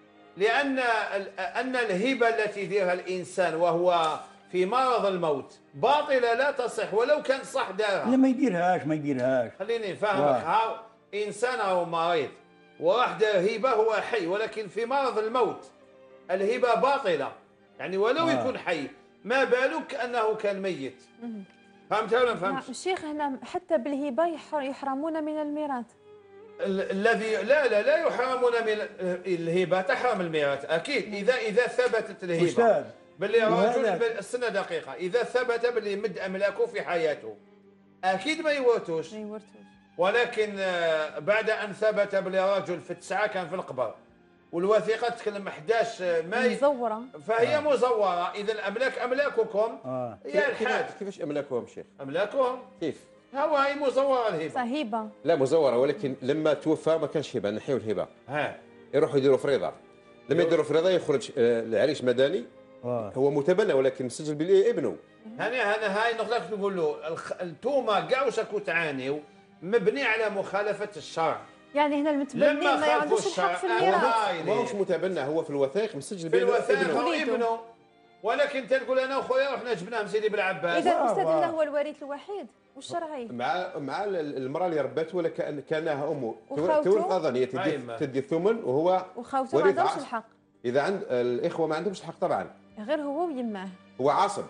Speaker 4: لان ال- ان الهبه التي يديرها الانسان وهو في مرض الموت باطله لا تصح ولو كان صح
Speaker 3: لا
Speaker 4: دارها.
Speaker 3: ما يديرهاش ما يديرهاش.
Speaker 4: خليني نفهمك،
Speaker 3: واه.
Speaker 4: هاو انسان او مريض وراح دار هبه هو حي، ولكن في مرض الموت الهبه باطله، يعني ولو
Speaker 3: آه.
Speaker 4: يكون حي، ما بالك انه كان ميت. فهمتها ولا ما
Speaker 1: نعم.
Speaker 4: فهمتش؟
Speaker 1: الشيخ هنا حتى بالهبه يحر- يحرمون من الميراث.
Speaker 4: ال- الذي لا لا لا يحرمون من الهبه، تحرم الميراث اكيد اذا اذا ثبتت الهبه
Speaker 3: استاذ
Speaker 4: باللي
Speaker 3: وهذا-
Speaker 4: رجل بال- استنى دقيقه، اذا ثبت باللي مد املاكه في حياته اكيد ما يورثوش،
Speaker 1: ما يورثوش.
Speaker 4: ولكن آه، بعد ان ثبت باللي رجل في التسعه كان في القبر والوثيقه تتكلم أحد عشر ماي
Speaker 1: مزوره.
Speaker 4: فهي مزوره، اذا الاملاك املاككم
Speaker 3: اه
Speaker 4: يا الحاج
Speaker 5: كيفاش املاكهم شيخ؟
Speaker 4: املاكهم
Speaker 5: كيف؟
Speaker 4: هو هي مزوره الهبه.
Speaker 1: صهيبه.
Speaker 5: لا مزوره، ولكن لما توفى ما كانش هبه، نحيوا الهبه
Speaker 4: ها
Speaker 5: يروحوا يديروا فريضه. لما يديروا في الرضا يخرج آه، العريس مدني
Speaker 3: واه
Speaker 5: هو متبنى ولكن مسجل بابنه.
Speaker 4: هنا هنا هاي النقطة كنت نقول له الخ- انتوما كاع واش راكم تعانيو مبني على مخالفة الشرع.
Speaker 1: يعني هنا المتبني
Speaker 4: لما
Speaker 1: ما
Speaker 4: خالفوا
Speaker 1: عندوش الحق في
Speaker 4: الشرع
Speaker 1: الميراث.
Speaker 4: هاي
Speaker 5: ماهوش
Speaker 4: ليه؟
Speaker 5: متبنى، هو في الوثائق مسجل
Speaker 4: في
Speaker 5: بابنه.
Speaker 4: الوثائق هو
Speaker 1: وليده.
Speaker 4: ابنه، ولكن تقول انا وخويا رحنا جبناه من سيدي بالعباس.
Speaker 1: اذا
Speaker 3: واه،
Speaker 1: الاستاذ
Speaker 3: واه.
Speaker 1: هنا هو الوريث الوحيد والشرعي.
Speaker 5: مع مع المراه اللي ربته ولا كان كانها امه
Speaker 1: وخاوته؟
Speaker 5: تورث ايضا، هي تدي
Speaker 4: أيما.
Speaker 5: تدي الثمن وهو
Speaker 1: وخاوته ما
Speaker 5: ورث
Speaker 1: عندهمش
Speaker 5: عصب.
Speaker 1: الحق،
Speaker 5: اذا عند الاخوه ما عندهمش الحق طبعا،
Speaker 1: غير هو ويماه.
Speaker 5: هو عاصب.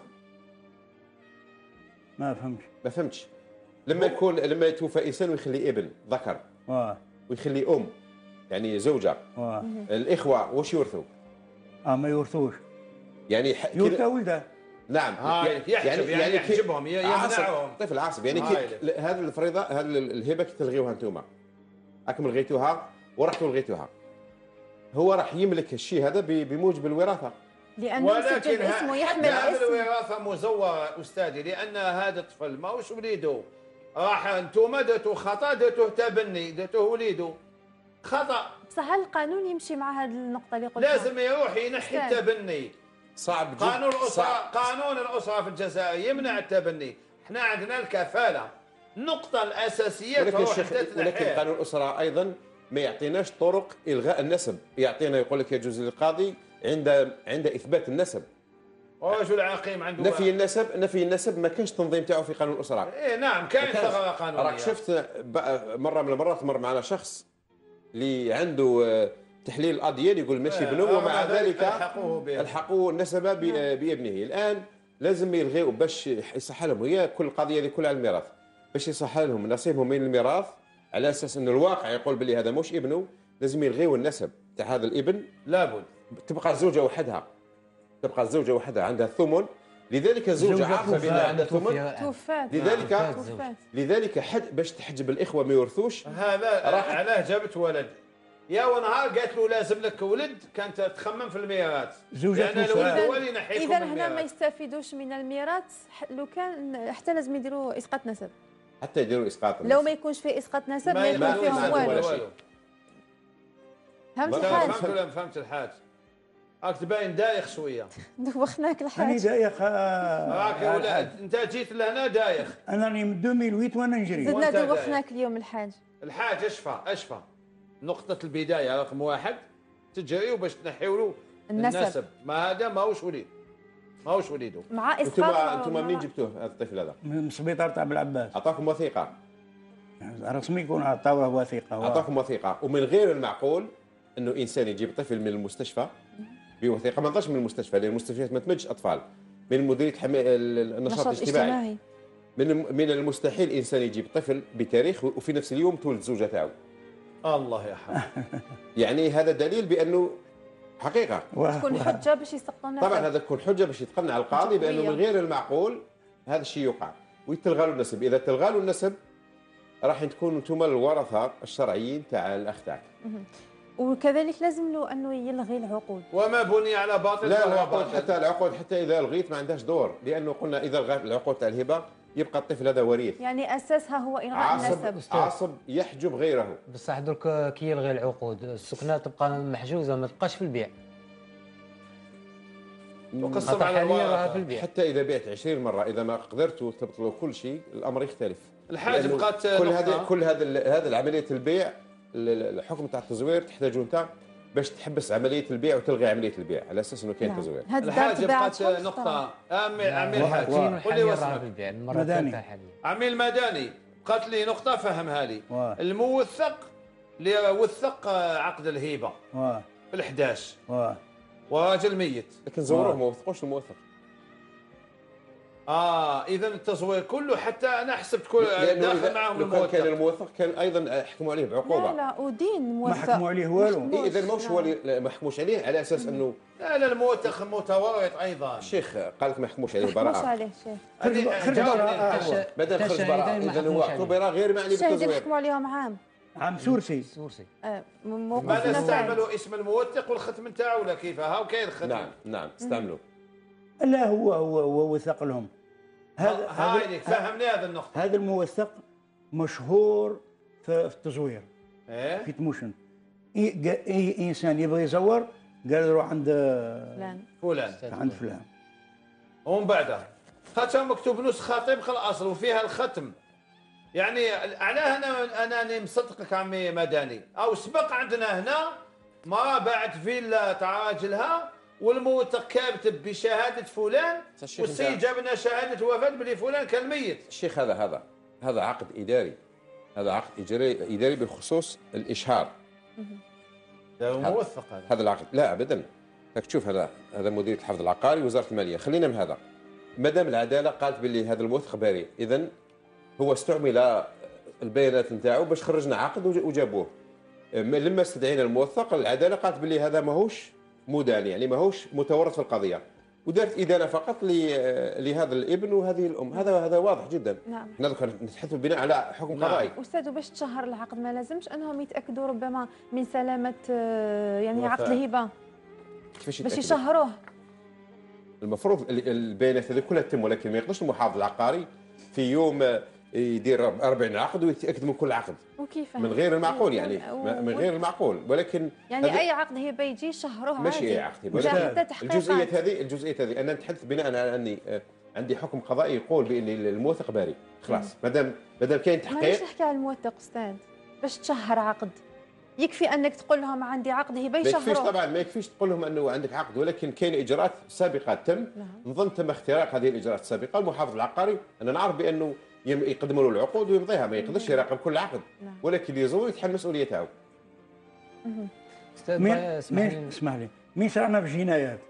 Speaker 3: ما فهمتش.
Speaker 5: ما فهمتش. لما يكون لما يتوفى انسان ويخلي ابن ذكر
Speaker 3: واه
Speaker 5: ويخلي ام يعني زوجه،
Speaker 3: واه
Speaker 5: الاخوه واش يورثوا؟
Speaker 3: اه ما يورثوش،
Speaker 5: يعني ح-
Speaker 3: يورث
Speaker 5: كده-
Speaker 3: ولده.
Speaker 5: نعم
Speaker 4: هاي يحجب يعني
Speaker 5: كي-
Speaker 4: يحجبهم ي-
Speaker 5: عاصب،
Speaker 4: يمنعهم.
Speaker 5: طفل عاصب يعني
Speaker 4: هاي
Speaker 5: كي ل- هذه الفريضه هذه الهبه كي تلغيوها انتم راكم لغيتوها ورحتوا لغيتوها، هو راح يملك الشيء هذا ب- بموجب الوراثه.
Speaker 1: لانه مسجل
Speaker 4: ولكن
Speaker 1: اسمه
Speaker 4: ه-
Speaker 1: يحمل
Speaker 4: هذا
Speaker 1: اسم.
Speaker 4: الوراثه مزوره استاذي، لان هذا الطفل ماهوش وليده، راح انتم درتوا خطا، درتوه تبني، درتوه وليده خطا.
Speaker 1: بصح هل القانون يمشي مع هذه النقطه اللي قلتها؟
Speaker 4: لازم يروح ينحي
Speaker 1: أستاذ.
Speaker 4: التبني.
Speaker 5: صعب جدا.
Speaker 4: قانون الاسره
Speaker 5: صعب.
Speaker 4: قانون الاسره في الجزائر يمنع التبني. احنا عندنا الكفاله، النقطه الاساسيه
Speaker 5: ولكن
Speaker 4: تروح
Speaker 5: الشيخ
Speaker 4: انت
Speaker 5: ولكن
Speaker 4: تنحيها.
Speaker 5: قانون الاسره ايضا ما يعطيناش طرق الغاء النسب، يعطينا يقول لك يجوز للقاضي عند عند اثبات النسب.
Speaker 4: رجل عقيم عنده
Speaker 5: نفي النسب نفي النسب ما كانش تنظيم تاعو في قانون الاسره.
Speaker 4: ايه نعم كاين ثغره قانونيه.
Speaker 5: راك شفت ب- مره من المرات مر معنا شخص اللي عنده آه، تحليل الاديان يقول ماشي
Speaker 4: آه،
Speaker 5: ابنه
Speaker 4: آه،
Speaker 5: ومع
Speaker 4: هذا
Speaker 5: ذلك
Speaker 4: الحقوه به.
Speaker 5: الحقوا النسب ب- بابنه. الان لازم يلغيوا باش يصح لهم، هي كل القضيه هذه كلها على الميراث، باش يصح لهم نصيبهم من الميراث على اساس ان الواقع يقول بلي هذا مش ابنه، لازم يلغيوا النسب تاع هذا الابن.
Speaker 4: لابد
Speaker 5: تبقى الزوجه وحدها، تبقى الزوجه وحدها عندها الثمن، لذلك الزوجه
Speaker 3: زوجة
Speaker 5: عارفه
Speaker 3: توفى.
Speaker 5: بان عندها ثمن،
Speaker 1: توفات.
Speaker 5: لذلك
Speaker 1: توفات.
Speaker 5: لذلك حد باش تحجب الاخوه ما يورثوش.
Speaker 4: هذا
Speaker 5: راح-
Speaker 4: علاه جابت ولد يا ونهار قالت له لازم لك ولد، كانت تخمم في الميراث
Speaker 3: زوجة
Speaker 4: لان
Speaker 3: توفى.
Speaker 4: الولد هو اللي ينحيكم
Speaker 1: اذا
Speaker 4: من
Speaker 1: هنا ما
Speaker 4: الميراث.
Speaker 1: يستفيدوش من الميراث ح- لو كان حتى لازم يديروا اسقاط نسب.
Speaker 5: حتى يديروا اسقاط
Speaker 1: لو ما يكونش فيه اسقاط نسب ما يكون
Speaker 5: ما-
Speaker 1: فيهم
Speaker 5: ما-
Speaker 1: والو.
Speaker 5: ولا شيء.
Speaker 1: فهمت
Speaker 5: ما-
Speaker 1: الحاج؟
Speaker 4: فهمت ولا ما فهمت الحاج؟ راك تباين دايخ شويه.
Speaker 1: دوخناك
Speaker 3: راني
Speaker 1: الحاج.
Speaker 3: دايخ
Speaker 4: راك
Speaker 3: آه،
Speaker 4: ولا انت جيت لهنا دايخ.
Speaker 3: انا راني من ألفين وثمانية وانا نجري.
Speaker 1: زدنا
Speaker 4: وأنت دايخ.
Speaker 1: دوخناك اليوم الحاج.
Speaker 4: الحاج اشفى اشفى. نقطة البداية رقم واحد تجري وباش تنحيوا له
Speaker 1: النسب.
Speaker 4: النسب، ما هذا ماهوش وليد، ماهوش وليده.
Speaker 1: مع
Speaker 5: انتم
Speaker 1: اسقاط.
Speaker 5: انتم منين جبتوه هذا الطفل هذا؟
Speaker 3: من سبيطار تاع بالعباس
Speaker 5: اعطاكم وثيقه،
Speaker 3: رسمي يكون عطاوه وثيقه.
Speaker 5: اعطاكم وثيقه، ومن غير المعقول انه انسان يجيب طفل من المستشفى بوثيقه، ما نضاش من المستشفى لان المستشفيات ما تمدش اطفال، من مديريه حما... النشاط
Speaker 1: نشاط
Speaker 5: الاجتماعي.
Speaker 1: اجتماعي.
Speaker 5: من من المستحيل انسان يجيب طفل بتاريخ وفي نفس اليوم تولد زوجه تاعو.
Speaker 4: الله يرحمه.
Speaker 5: يعني هذا دليل بانه حقيقه.
Speaker 1: تكون حجه باش يسقطوا النسب.
Speaker 5: طبعا هذا تكون حجه باش يتقنع القاضي بانه من غير المعقول هذا الشيء يوقع ويتلغى له النسب. اذا تلغى له النسب راح تكونوا انتم الورثه الشرعيين تاع الاخ تاعك.
Speaker 1: وكذلك لازم له انه يلغي العقود.
Speaker 4: وما بني على باطل
Speaker 5: لا
Speaker 4: فهو
Speaker 5: العقود
Speaker 4: باطل.
Speaker 5: حتى العقود حتى اذا الغيت ما عندهاش دور، لانه قلنا اذا الغيت العقود تاع الهبه يبقى الطفل هذا وريث
Speaker 1: يعني اساسها هو الغاء
Speaker 5: عاصب
Speaker 1: النسب.
Speaker 5: عاصب يحجب غيره.
Speaker 6: بصح درك كي يلغي العقود السكنه تبقى محجوزه ما تبقاش في البيع.
Speaker 4: وقسم
Speaker 6: خاطر
Speaker 4: على
Speaker 6: حاليا راها في
Speaker 4: الورثة.
Speaker 6: البيع.
Speaker 5: حتى اذا بعت عشرين مره اذا ما قدرتوا تبطلوا كل شيء الامر يختلف.
Speaker 4: الحاج
Speaker 5: لأنه
Speaker 4: بقات
Speaker 5: كل
Speaker 4: نقطة.
Speaker 5: هذا كل هذا هذا العمليه البيع الحكم تاع التزوير تحتاجوا انت باش تحبس عمليه البيع وتلغي عمليه البيع على اساس انه كاين
Speaker 1: نعم.
Speaker 5: تزوير.
Speaker 1: هاد الدار
Speaker 4: الحاج
Speaker 1: تباعت
Speaker 4: بقات
Speaker 1: شحال
Speaker 4: نقطة. عمي عمي
Speaker 6: لا،
Speaker 4: الحاج
Speaker 6: كاين
Speaker 4: قول لي
Speaker 6: حاليا راها
Speaker 4: واسمك.
Speaker 6: في البيع المره
Speaker 3: مدني.
Speaker 6: الثالثه حاليا.
Speaker 4: عمي المدني بقات لي نقطة فهمها لي.
Speaker 3: واه.
Speaker 4: الموثق اللي وثق عقد الهبة
Speaker 3: واه
Speaker 4: في الحداش
Speaker 3: واه
Speaker 4: وراجل ميت.
Speaker 5: لكن زوروه
Speaker 3: آه.
Speaker 5: ما وثقوش الموثق.
Speaker 4: اه اذا التزوير كله حتى انا حسبت كل
Speaker 5: لانه
Speaker 4: داخل
Speaker 5: إذا
Speaker 4: معاهم
Speaker 5: لو كان كان
Speaker 4: الموثق.
Speaker 5: الموثق كان ايضا حكموا عليه بعقوبه.
Speaker 1: لا لا ودين
Speaker 3: ما
Speaker 1: موثق.
Speaker 3: حكموا عليه والو.
Speaker 1: مش-
Speaker 5: اذا ماهوش
Speaker 1: لا.
Speaker 5: هو اللي ما حكموش عليه على اساس انه
Speaker 4: لا لا الموثق متورط ايضا.
Speaker 5: الشيخ قال لك ما حكموش عليه
Speaker 1: مش
Speaker 5: براءه.
Speaker 1: عليه شيخ.
Speaker 4: هذه-
Speaker 3: خرج
Speaker 4: جاوبني
Speaker 3: براءة.
Speaker 4: الحاج.
Speaker 5: مادام خرج
Speaker 6: الشاهدين
Speaker 5: براءه
Speaker 6: ما
Speaker 5: اذا هو
Speaker 6: حكموش عليه.
Speaker 5: اعتبر غير معني
Speaker 1: الشاهدين
Speaker 5: بالتزوير.
Speaker 1: حكموا عليهم عام.
Speaker 3: عام سورسي.
Speaker 6: سورسي.
Speaker 1: آه، موقف
Speaker 4: ماذا
Speaker 1: نفاذ.
Speaker 4: استعملوا اسم الموثق والختم نتاعو ولا كيف؟ هاو كاين الختم.
Speaker 5: نعم نعم استعملوا.
Speaker 3: لا هو هو هو وثق لهم. هذا
Speaker 4: هاي
Speaker 3: هذا
Speaker 4: فهمني هذا النقطة.
Speaker 3: هذا الموثق مشهور في في التزوير
Speaker 4: ايه
Speaker 3: في تموشن. اي قا- اي انسان يبغى يزور قال روح عند
Speaker 1: فلان.
Speaker 4: فلان
Speaker 3: عند فلان.
Speaker 4: ومن بعدها ختم مكتوب نسخه طبق الاصل وفيها الختم. يعني علاه انا انني مصدقك عمي مدني، او سبق عندنا هنا ما بعد فيلا تعاجلها والموثق كاتب بشهاده فلان،
Speaker 5: الشيخ
Speaker 4: والسيد جاب لنا شهاده وفاه بلي فلان كان ميت.
Speaker 5: الشيخ هذا هذا هذا عقد اداري، هذا عقد اداري اداري بخصوص الاشهار.
Speaker 4: هذا موثق هذا.
Speaker 5: هذا العقد لا ابدا. راك تشوف هذا هذا مديريه الحفظ العقاري وزاره الماليه. خلينا من هذا. مادام العداله قالت باللي هذا الموثق بريء، اذا هو استعمل البيانات نتاعو باش خرجنا عقد وجابوه. لما استدعينا الموثق العداله قالت باللي هذا ماهوش مدان، يعني ماهوش متورط في القضيه، ودارت ادانه فقط لهذا الابن وهذه الام. هذا هذا واضح جدا.
Speaker 1: نعم.
Speaker 5: نذكر نتحدث بناء على حكم
Speaker 4: نعم.
Speaker 5: قضائي.
Speaker 1: استاذ باش تشهر العقد ما لازمش انهم يتاكدوا ربما من سلامه آه، يعني
Speaker 4: وفاء.
Speaker 1: عقد الهبه
Speaker 5: كيفاش
Speaker 1: باش
Speaker 5: يتأكد؟
Speaker 1: يشهروه.
Speaker 5: المفروض ال- البيانات هذه كلها تتم، ولكن ما يقدرش المحافظ العقاري في يوم يدير أربعين عقد ويتاكد من كل عقد.
Speaker 1: وكيف
Speaker 5: من غير المعقول يعني من غير المعقول. ولكن
Speaker 1: يعني
Speaker 5: هذا
Speaker 1: اي عقد هبه يجي يشهروه
Speaker 5: ماشي
Speaker 1: عادي.
Speaker 5: اي عقد هبة.
Speaker 1: ولا
Speaker 5: ولكن
Speaker 1: حتى تحقيقات.
Speaker 5: الجزئيات هذه الجزئيات هذه انا نتحدث بناء على اني آه، عندي حكم قضائي يقول بان الموثق باري. خلاص مادام مادام كاين
Speaker 1: مانيش
Speaker 5: تحقيق.
Speaker 1: نحكي على الموثق استاذ، باش تشهر عقد يكفي انك تقول لهم عندي عقد هبه
Speaker 5: ما يكفيش
Speaker 1: يشهروه.
Speaker 5: طبعا ما يكفيش تقول لهم انه عندك عقد، ولكن كاين اجراءات سابقه تم.
Speaker 1: نعم.
Speaker 5: نظن تم اختراق هذه الاجراءات السابقه. المحافظ العقاري انا نعرف بانه يم- يقدموا له العقود ويمضيها، ما يقدرش يراقب كل عقد.
Speaker 1: نعم.
Speaker 5: ولكن اللي يزور يتحمل المسؤوليه تاعو.
Speaker 6: استاذ
Speaker 3: مين
Speaker 6: بغي- اسمح
Speaker 3: مين
Speaker 6: لي
Speaker 3: اسمح لي مين شرعنا في الجنايات؟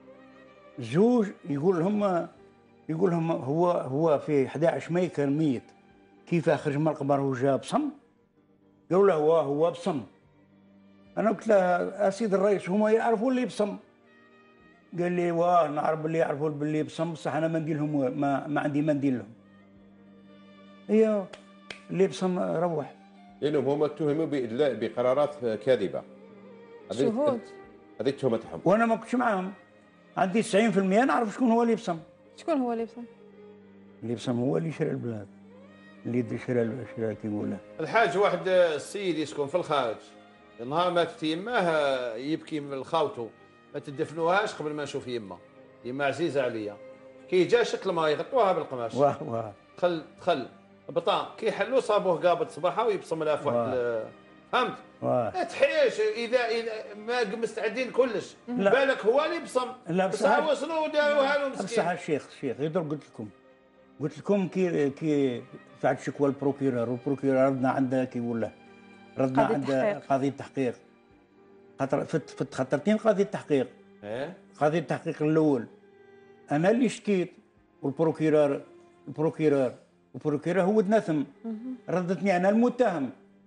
Speaker 3: زوج يقول لهم يقول لهم هو هو في أحد عشر ماي كان ميت، كيف خرج من القبر وجا بصم؟ قالوا له هو هو بصم. انا قلت له اسيد الرئيس هما يعرفوا اللي بصم؟ قال لي واه نعرف باللي يعرفوا باللي بصم، بصح انا ما ندير لهم ما, ما عندي ما ندير لهم. ايوه اللي بصم روح.
Speaker 5: لانهم هم اتهموا بإدلاء بقرارات كاذبه. هذه-
Speaker 1: شهود.
Speaker 5: هذه التهمه تاعهم.
Speaker 3: وانا ما كنتش معاهم، عندي تسعين بالمئة نعرف شكون هو اللي بصم.
Speaker 1: شكون هو اللي بصم؟
Speaker 3: اللي بصم هو اللي شرى البلاد، اللي شرى شرى كيقول
Speaker 4: الحاج واحد السيد يسكن في الخارج، نهار ماتت يماه يبكي من خاوته ما تدفنوهاش قبل ما نشوف يمه. يمه عزيزه عليا. كي جا شكل ما يغطوها بالقماش.
Speaker 3: واه واه
Speaker 4: دخل دخل بطان كي حلو صابوه قابض صباحه ويبصم لها في واحد
Speaker 3: واه.
Speaker 4: ال- فهمت؟
Speaker 3: واه
Speaker 4: لا تحياش اذا اذا ما مستعدين كلش.
Speaker 3: لا.
Speaker 4: بالك هو اللي بصم.
Speaker 3: لا،
Speaker 4: بس
Speaker 3: بصح-
Speaker 4: وصلوا وداروها له
Speaker 3: بصح
Speaker 4: مسكين.
Speaker 3: الشيخ الشيخ يضرب. قلت لكم قلت لكم كي كي فعلت شكوى البروكيرور، والبروكيرور ردنا عنده كيقول له ردنا
Speaker 1: قاضي
Speaker 3: عنده
Speaker 1: التحقيق.
Speaker 3: قاضي التحقيق. خاطر فت فت خاطرتين قاضي التحقيق.
Speaker 4: إيه؟
Speaker 3: قاضي التحقيق الاول انا اللي شكيت، والبروكيرور البروكيرور البروكيرور هو دنثم، ردتني انا المتهم.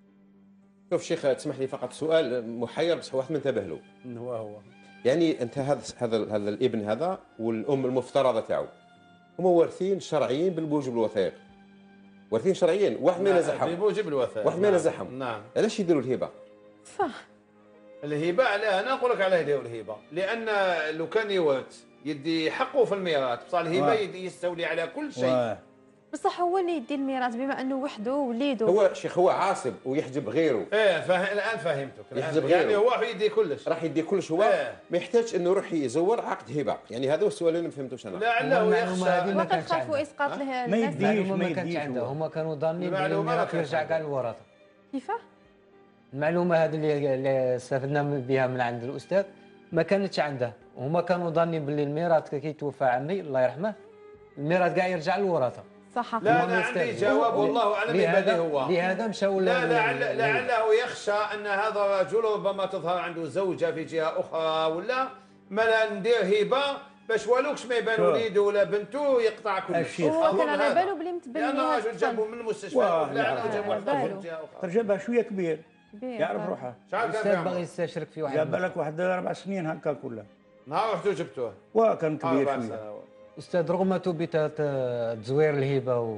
Speaker 5: شوف شيخ تسمح لي فقط سؤال محير بس واحد ما انتبه له.
Speaker 4: هو هو
Speaker 5: يعني انت هذا هذا هذا الابن هذا والام المفترضه تاعو هما وارثين شرعيين بالبوجب الوثائق. وارثين شرعيين، واحد ما نزحهم.
Speaker 4: بموجب الوثائق.
Speaker 5: واحد ما
Speaker 4: نعم.
Speaker 5: نزحهم.
Speaker 4: نعم.
Speaker 5: علاش يديروا الهبه؟
Speaker 1: صح.
Speaker 4: الهبه على انا نقول لك على يديه الهبه، لان لو كان يورث يدي حقه في الميراث، بصح الهبه
Speaker 3: واه.
Speaker 4: يدي يستولي على كل شيء.
Speaker 3: واه
Speaker 1: بصح هو اللي يدي الميراث بما انه وحده وليده.
Speaker 5: هو شيخ هو عاصب ويحجب غيره.
Speaker 4: ايه فه... الان فهمتك. الآن
Speaker 5: يحجب
Speaker 4: يعني
Speaker 5: غيره.
Speaker 4: هو يدي كلش.
Speaker 5: راح يدي كلش هو.
Speaker 4: إيه.
Speaker 5: ما يحتاجش انه يروح يزور عقد هبه. يعني هذا هو السؤال اللي ما فهمتوش انا.
Speaker 4: لعله
Speaker 6: المعلومة
Speaker 4: يخشى.
Speaker 6: هذه ما
Speaker 1: وقد
Speaker 6: كانتش
Speaker 1: خافوا
Speaker 6: عنده.
Speaker 1: اسقاط له
Speaker 3: ما
Speaker 1: الناس.
Speaker 3: يديش.
Speaker 6: المعلومه ما
Speaker 3: ما
Speaker 6: كانتش
Speaker 3: يديش
Speaker 6: عنده،
Speaker 3: هو.
Speaker 6: هما كانوا ظانين بلي
Speaker 4: المعلومة ما
Speaker 6: الميراث
Speaker 4: كانتش
Speaker 6: يرجع
Speaker 4: عنده.
Speaker 6: كاع للورثه.
Speaker 1: كيفاه؟
Speaker 6: المعلومه هذه اللي اللي استفدنا بها من عند الاستاذ ما كانتش عنده، وهما كانوا ظانين باللي الميراث كي توفى عمي الله يرحمه الميراث كاع يرجع للورثه.
Speaker 1: صح.
Speaker 4: لا
Speaker 6: هما
Speaker 4: لا
Speaker 6: مستعد.
Speaker 4: عندي جواب والله اعلم بهذه
Speaker 6: لهذا
Speaker 4: هو.
Speaker 6: لهذا مشاو
Speaker 4: لا
Speaker 6: لل-
Speaker 4: لعل
Speaker 6: لل-
Speaker 4: لعله يخشى ان هذا الرجل ربما تظهر عنده زوجه في جهه اخرى ولا ما لا ندير هبه باش والوكش ما يبان
Speaker 3: شوف.
Speaker 4: وليده ولا بنته يقطع كل
Speaker 3: الشيخ.
Speaker 4: شيء.
Speaker 1: هو
Speaker 4: أظن
Speaker 1: كان على
Speaker 4: هذا.
Speaker 1: باله بلي متبني
Speaker 4: لان
Speaker 1: هذا
Speaker 4: الرجل
Speaker 1: الطفل.
Speaker 4: جابوا من المستشفى
Speaker 3: واه،
Speaker 4: لا
Speaker 3: يعرف.
Speaker 4: جابوا واحد
Speaker 1: باله.
Speaker 4: من جهه اخرى.
Speaker 3: جابها شويه كبير
Speaker 1: كبير.
Speaker 3: يعرف روحه.
Speaker 4: شحال كان
Speaker 6: الاستاذ
Speaker 4: في
Speaker 6: باغي
Speaker 4: عمره؟
Speaker 6: يستشرك في واحد
Speaker 3: جاب
Speaker 6: النقطة.
Speaker 3: لك واحد اربع سنين هكا كلها.
Speaker 4: نهار رحتوا جبتوه
Speaker 3: وكان كبير
Speaker 4: اربع
Speaker 3: شويه.
Speaker 4: سنوات.
Speaker 6: استاذ رغم توبيت تزوير الهبه و...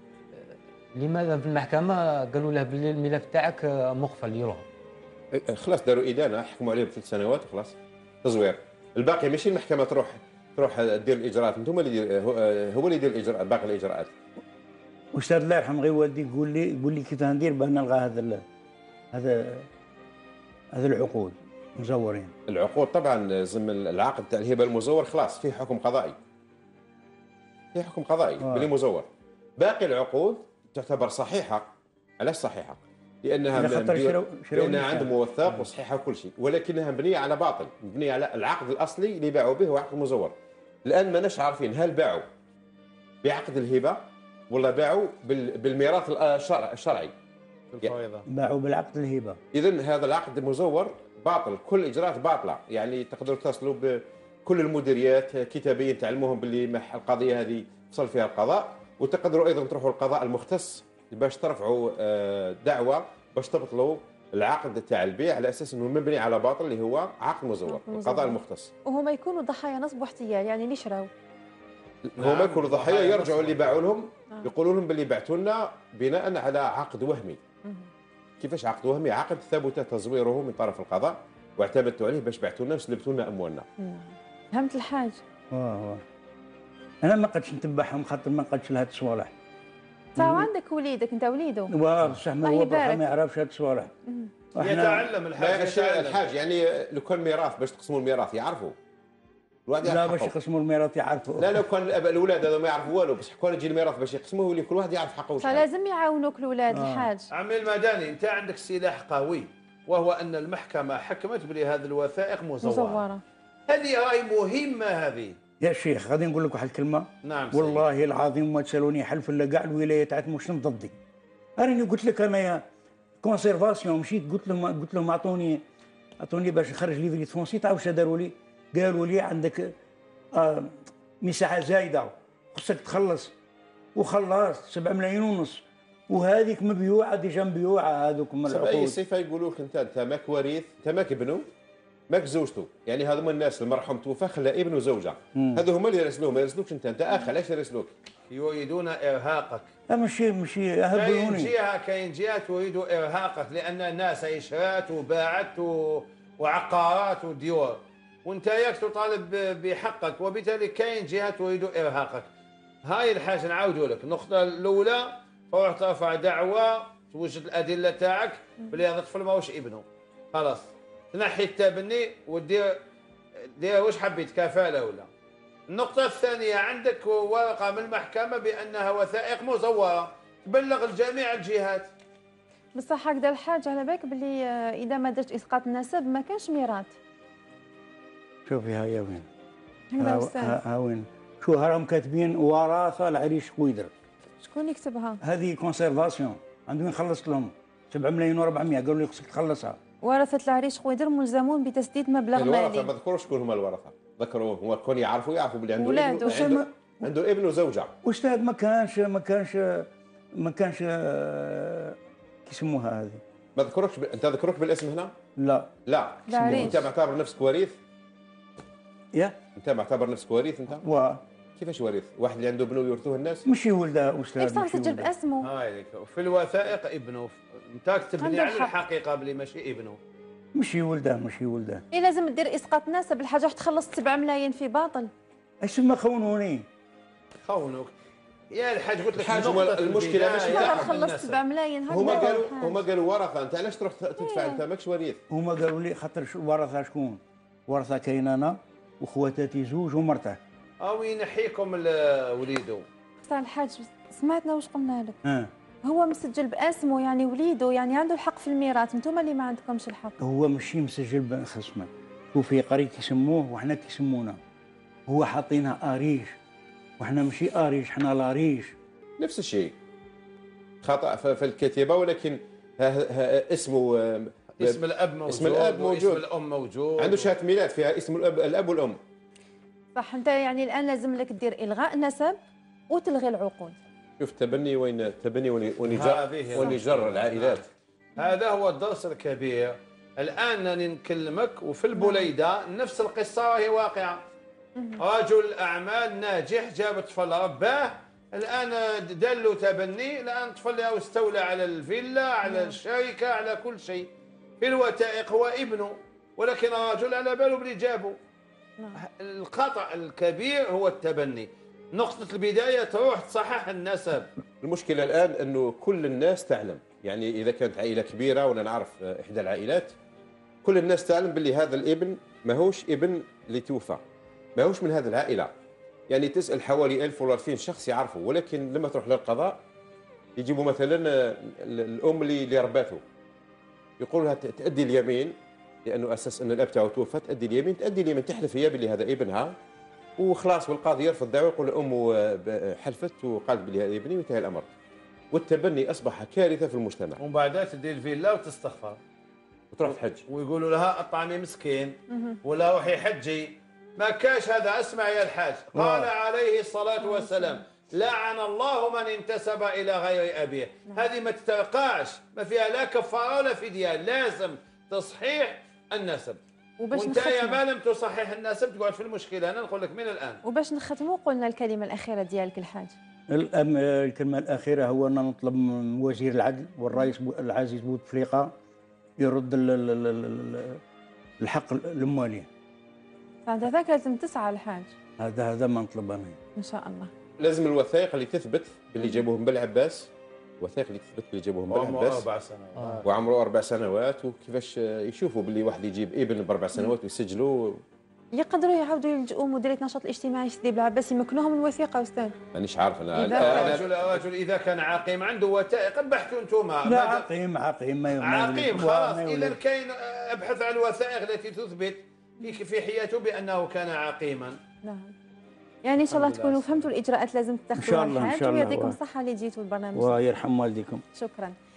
Speaker 6: لماذا في المحكمه قالوا له باللي الملف تاعك مقفل يروح؟
Speaker 5: خلاص داروا ادانه حكموا عليه بثلاث سنوات وخلاص تزوير. الباقي ماشي المحكمه تروح تروح دير الاجراءات، انتم اللي يدير هو هو اللي يدير الاجراء باقي الاجراءات.
Speaker 3: استاذ الله يرحم غير والدي يقول لي يقول لي كيف ندير باه نلغى هذا ال- هذا هذا العقود. مزورين.
Speaker 5: العقود طبعا زمن العقد تاع الهبه المزور خلاص فيه حكم قضائي. فيه حكم قضائي
Speaker 3: آه.
Speaker 5: باللي مزور. باقي العقود تعتبر صحيحه. علاش صحيحه؟ لانها
Speaker 3: على خاطر
Speaker 5: مبنية-
Speaker 3: شراو- شراو
Speaker 5: لانها
Speaker 3: النساء.
Speaker 5: عندهم موثق وصحيحه وكل شيء، ولكنها مبنيه على باطل، مبنيه على العقد الاصلي اللي باعوا به هو عقد مزور. الان ماناش عارفين هل باعوا بعقد الهبه ولا باعوا بال- بالميراث الشرع- الشرعي.
Speaker 2: الفائضه.
Speaker 3: باعوا بالعقد الهبه.
Speaker 5: اذا هذا العقد المزور باطل، كل اجراءات باطله، يعني تقدروا تتصلوا بكل المديريات كتابيا تعلموهم باللي مح القضيه هذه وصل فيها القضاء، وتقدروا ايضا تروحوا القضاء المختص باش ترفعوا آه، دعوه باش تبطلوا العقد تاع البيع على اساس انه مبني على باطل اللي هو عقد مزور.
Speaker 1: عقد مزور.
Speaker 5: القضاء المختص
Speaker 1: وهما يكونوا ضحايا نصب واحتيال، يعني اللي شراو.
Speaker 5: هما
Speaker 2: نعم،
Speaker 5: يكونوا ضحيه،
Speaker 2: ضحايا
Speaker 5: يرجعوا
Speaker 2: نصب.
Speaker 5: اللي باعوا لهم
Speaker 1: آه.
Speaker 5: يقولوا لهم باللي بعتوا لنا بناء على عقد وهمي.
Speaker 1: مهم.
Speaker 5: كيفاش عقد وهمي؟ عقد ثبت تزويره من طرف القضاء واعتمدتوا عليه باش بعتوا لنا وسلبتوا لنا اموالنا.
Speaker 1: نعم. فهمت الحاج.
Speaker 3: اه اه انا ما قدش نتبعهم خاطر ما قدش لهاد الصوالح.
Speaker 1: تا عندك وليدك، انت وليده.
Speaker 3: وبصح ما
Speaker 1: الله
Speaker 3: هو بروحه
Speaker 1: يبارك.
Speaker 3: ما يعرفش هاد الصوالح.
Speaker 1: مهم.
Speaker 2: يتعلم الحاج،
Speaker 5: الحاج
Speaker 2: يتعلم.
Speaker 5: الحاج يعني لو كان ميراث باش تقسموا الميراث يعرفوا الواحد
Speaker 3: لا
Speaker 5: يعرف
Speaker 3: باش
Speaker 5: حقه.
Speaker 3: يقسموا الميراث يعرفوا.
Speaker 5: لا لو كان الاباء الاولاد هذا ما يعرفوا والو، بس كون يجي الميراث باش يقسموه يولي كل واحد يعرف حقه. وشحال.
Speaker 1: فلازم يعاونوك الاولاد
Speaker 3: آه.
Speaker 1: الحاج.
Speaker 2: عمي المدني، انت عندك سلاح قوي وهو ان المحكمه حكمت بلي هذه الوثائق مزوره.
Speaker 1: مزوره.
Speaker 2: هذه راهي مهمه هذه.
Speaker 3: يا شيخ غادي نقول لك واحد الكلمه.
Speaker 2: نعم سيدي.
Speaker 3: والله العظيم ما تسالوني حلف الا كاع الولايات عاد شنو ضدي. راني قلت لك انا يا كونسيرفاسيون مشيت قلت لهم قلت لهم اعطوني اعطوني باش نخرج ليفري فونسي. تعرف واش داروا لي؟ قالوا لي عندك آه مساحه زايده خصك تخلص، وخلصت سبعة ملايين ونص، وهذيك مبيوعه ديجا مبيوعه هذوك من
Speaker 5: بأي
Speaker 3: العقود.
Speaker 5: صفه يقولوا لك انت انت ماك وريث، انت ماك ابنه، ماك زوجته، يعني هذوما الناس المرحوم توفى خلى ابن وزوجه، هذو هما اللي يرسلوه، ما يرسلوكش انت، انت اخ علاش يرسلوك؟
Speaker 2: يريدون ارهاقك.
Speaker 3: لا ماشي ماشي
Speaker 2: كاين
Speaker 3: هبلوني.
Speaker 2: جهه كاين جهه تريد ارهاقك لان الناس عشرات وباعت و- وعقارات وديور، وانت ياك تطالب ب- بحقك، وبالتالي كاين جهه تريد ارهاقك. هاي الحاجه نعاودوا لك، النقطه الاولى تروح ترفع دعوه توجد الادله تاعك بلي هذا الطفل ماهوش ابنه، خلاص تنحي التبني ودير دير واش حبيت كفاله ولا. النقطة الثانية عندك ورقة من المحكمة بأنها وثائق مزورة، تبلغ الجميع الجهات.
Speaker 1: بصح هكذا الحاج على بالك باللي آه، اذا ما درتش اسقاط النسب ما كانش ميراث.
Speaker 3: شوفي ها يا وين.
Speaker 1: هكذا
Speaker 3: ها,
Speaker 1: استاذ.
Speaker 3: ها, ها وين. شو راهم كاتبين وراثه العريش قويدر.
Speaker 1: شكون اللي كتبها؟
Speaker 3: هذه كونسيرفاسيون عندهم خلصت لهم سبعة ملايين وأربعمية قالوا لي خصك تخلصها.
Speaker 1: ورثة العريش خويدر ملزمون بتسديد مبلغ
Speaker 5: الورثه
Speaker 1: مالي.
Speaker 5: ما ذكروش شكون هما الورثه، ذكروا هو كون يعرفوا يعرفوا بلي عنده
Speaker 1: ولاده.
Speaker 5: ابن عنده, عنده ابن وزوجه.
Speaker 3: واستاذ ما كانش ما كانش ما كانش آه، كيسموها هذه.
Speaker 5: ما ذكروكش ب... انت ذكروك بالاسم هنا؟
Speaker 3: لا
Speaker 5: لا.
Speaker 1: العريش.
Speaker 5: انت معتبر نفسك وريث؟
Speaker 3: يا
Speaker 5: انت معتبر نفسك وريث انت؟
Speaker 3: و
Speaker 5: كيفاش وريث؟ واحد اللي عنده ابنه يورثوه الناس؟
Speaker 3: مشي ولده
Speaker 1: كيف
Speaker 3: استاذ
Speaker 1: صار
Speaker 3: مشي
Speaker 1: مسجل
Speaker 3: ولده.
Speaker 1: باسمه؟
Speaker 2: هاي لك في الوثائق ابنه، انت تبني
Speaker 1: عنده
Speaker 2: على
Speaker 1: الحق.
Speaker 2: الحقيقة بلي ماشي ابنه.
Speaker 3: مشي ولده مشي ولده.
Speaker 1: إيه لازم دير اسقاط نسب، الحاجه راح تخلص سبعة ملايين في باطل.
Speaker 3: ايش ما خونوني.
Speaker 2: خونوك يا الحاج، قلت لك
Speaker 5: الحاج،
Speaker 2: نقطة
Speaker 5: هو المشكلة ماشي
Speaker 2: البداية
Speaker 1: مره
Speaker 5: لا،
Speaker 2: عقد
Speaker 1: خلصت
Speaker 2: النسب.
Speaker 1: سبعة ملايين هكذا
Speaker 5: هما قالوا
Speaker 1: الحاج.
Speaker 5: هما قالوا ورثه، انت علاش تروح تدفع؟ انت ماكش وريث.
Speaker 3: هما قالوا لي خاطر شو ورثه شكون؟ ورثه كاين انا وخواتاتي زوج ومرته.
Speaker 2: او ينحيكم ال- وليدو.
Speaker 1: صار الحاج سمعتنا واش قلنا لك.
Speaker 3: ها
Speaker 1: هو مسجل باسمه يعني وليده، يعني عنده الحق في الميراث، انتم اللي ما عندكمش الحق.
Speaker 3: هو ماشي مسجل بخصمك. شوفي قري كيسموه وحنا كيسمونا. هو حاطينها اريج وحنا ماشي اريج، حنا لاريج.
Speaker 5: نفس الشيء، خطا ف- في الكتيبه، ولكن ها ها اسمه آه،
Speaker 2: اسم الاب موجود،
Speaker 5: اسم الاب موجود.
Speaker 2: واسم الام موجود،
Speaker 5: عنده شهاده ميلاد فيها اسم الاب الاب والام.
Speaker 1: صح. انت يعني الان لازم لك دير الغاء نسب وتلغي العقود.
Speaker 5: شوف التبني وين التبني وين وين
Speaker 2: هذه
Speaker 5: جر
Speaker 2: هي
Speaker 5: وين جر العائلات.
Speaker 2: هذا هو الدرس الكبير. الآن أنا نكلمك وفي البليدة نفس القصة راهي واقعة. رجل أعمال ناجح جاب طفل رباه، الآن دلوا تبني، الآن طفل استولى على الفيلا، على الشركة، على كل شيء. في الوثائق هو ابنه، ولكن الرجل على باله بلي جابه. الخطأ الكبير هو التبني. نقطة البداية تروح تصحح النسب.
Speaker 5: المشكله الان انه كل الناس تعلم، يعني اذا كانت عائله كبيره وانا نعرف احدى العائلات كل الناس تعلم باللي هذا الابن ماهوش ابن اللي توفى، ماهوش من هذه العائله. يعني تسال حوالي ألف ولا ألفين شخص يعرفوا، ولكن لما تروح للقضاء يجيبوا مثلا الام اللي اللي رباته، يقول لها تأدي اليمين، لانه اساس ان الاب تاعو توفى، تأدي اليمين، تأدي اليمين تحلف هي باللي هذا ابنها وخلاص، والقاضي يرفض الدعوه يقول امه حلفت وقالت باللي هذا ابني وانتهى الامر. والتبني اصبح كارثه في المجتمع.
Speaker 2: ومن بعد تدير الفيلا وتستغفر
Speaker 5: وتروح تحج
Speaker 2: ويقولوا لها اطعمي مسكين ولا روحي حجي. ما كاش هذا. اسمع يا الحاج، قال عليه الصلاه والسلام لعن الله من انتسب الى غير ابيه. هذه ما تتوقعش، ما فيها لا كفاره ولا فديه، لازم تصحيح النسب. وانت يا ما لم تصحح النسب تقعد في المشكله. انا نقول لك من الان.
Speaker 1: وباش نختموا قلنا الكلمه الاخيره ديالك الحاج.
Speaker 3: الكلمه الاخيره هو ان نطلب من وزير العدل والرئيس العزيز بوتفليقه يرد الحق الاموالي.
Speaker 1: هذا ذاك لازم تسعى الحاج.
Speaker 3: هذا هذا ما نطلب انا
Speaker 1: ان شاء الله.
Speaker 5: لازم الوثائق اللي تثبت باللي جابوهم بالعباس، الوثائق اللي تثبت باللي جابوهم بالعباس
Speaker 2: اربع سنوات
Speaker 5: وعمره اربع سنوات، وكيفاش يشوفوا باللي واحد يجيب ابن باربع سنوات ويسجلوا.
Speaker 1: يقدروا يعاودوا يلجؤوا مديريه النشاط الاجتماعي سيدي بالعباس يمكنوهم من الوثيقه استاذ.
Speaker 5: مانيش عارف انا.
Speaker 1: إذا
Speaker 2: رجل رجل اذا كان عقيم عنده وثائق بحثوا انتم.
Speaker 3: لا عقيم عقيم ما
Speaker 2: عقيم خلاص. اذا كاين ابحث عن الوثائق التي تثبت في حياته بانه كان عقيما.
Speaker 1: نعم. يعني ان شاء الله تكونوا فهمتوا الاجراءات لازم تتخذوها الحاج، ويعطيكم الصحه اللي جيتوا البرنامج.
Speaker 3: ويرحم والديكم.
Speaker 1: شكرا.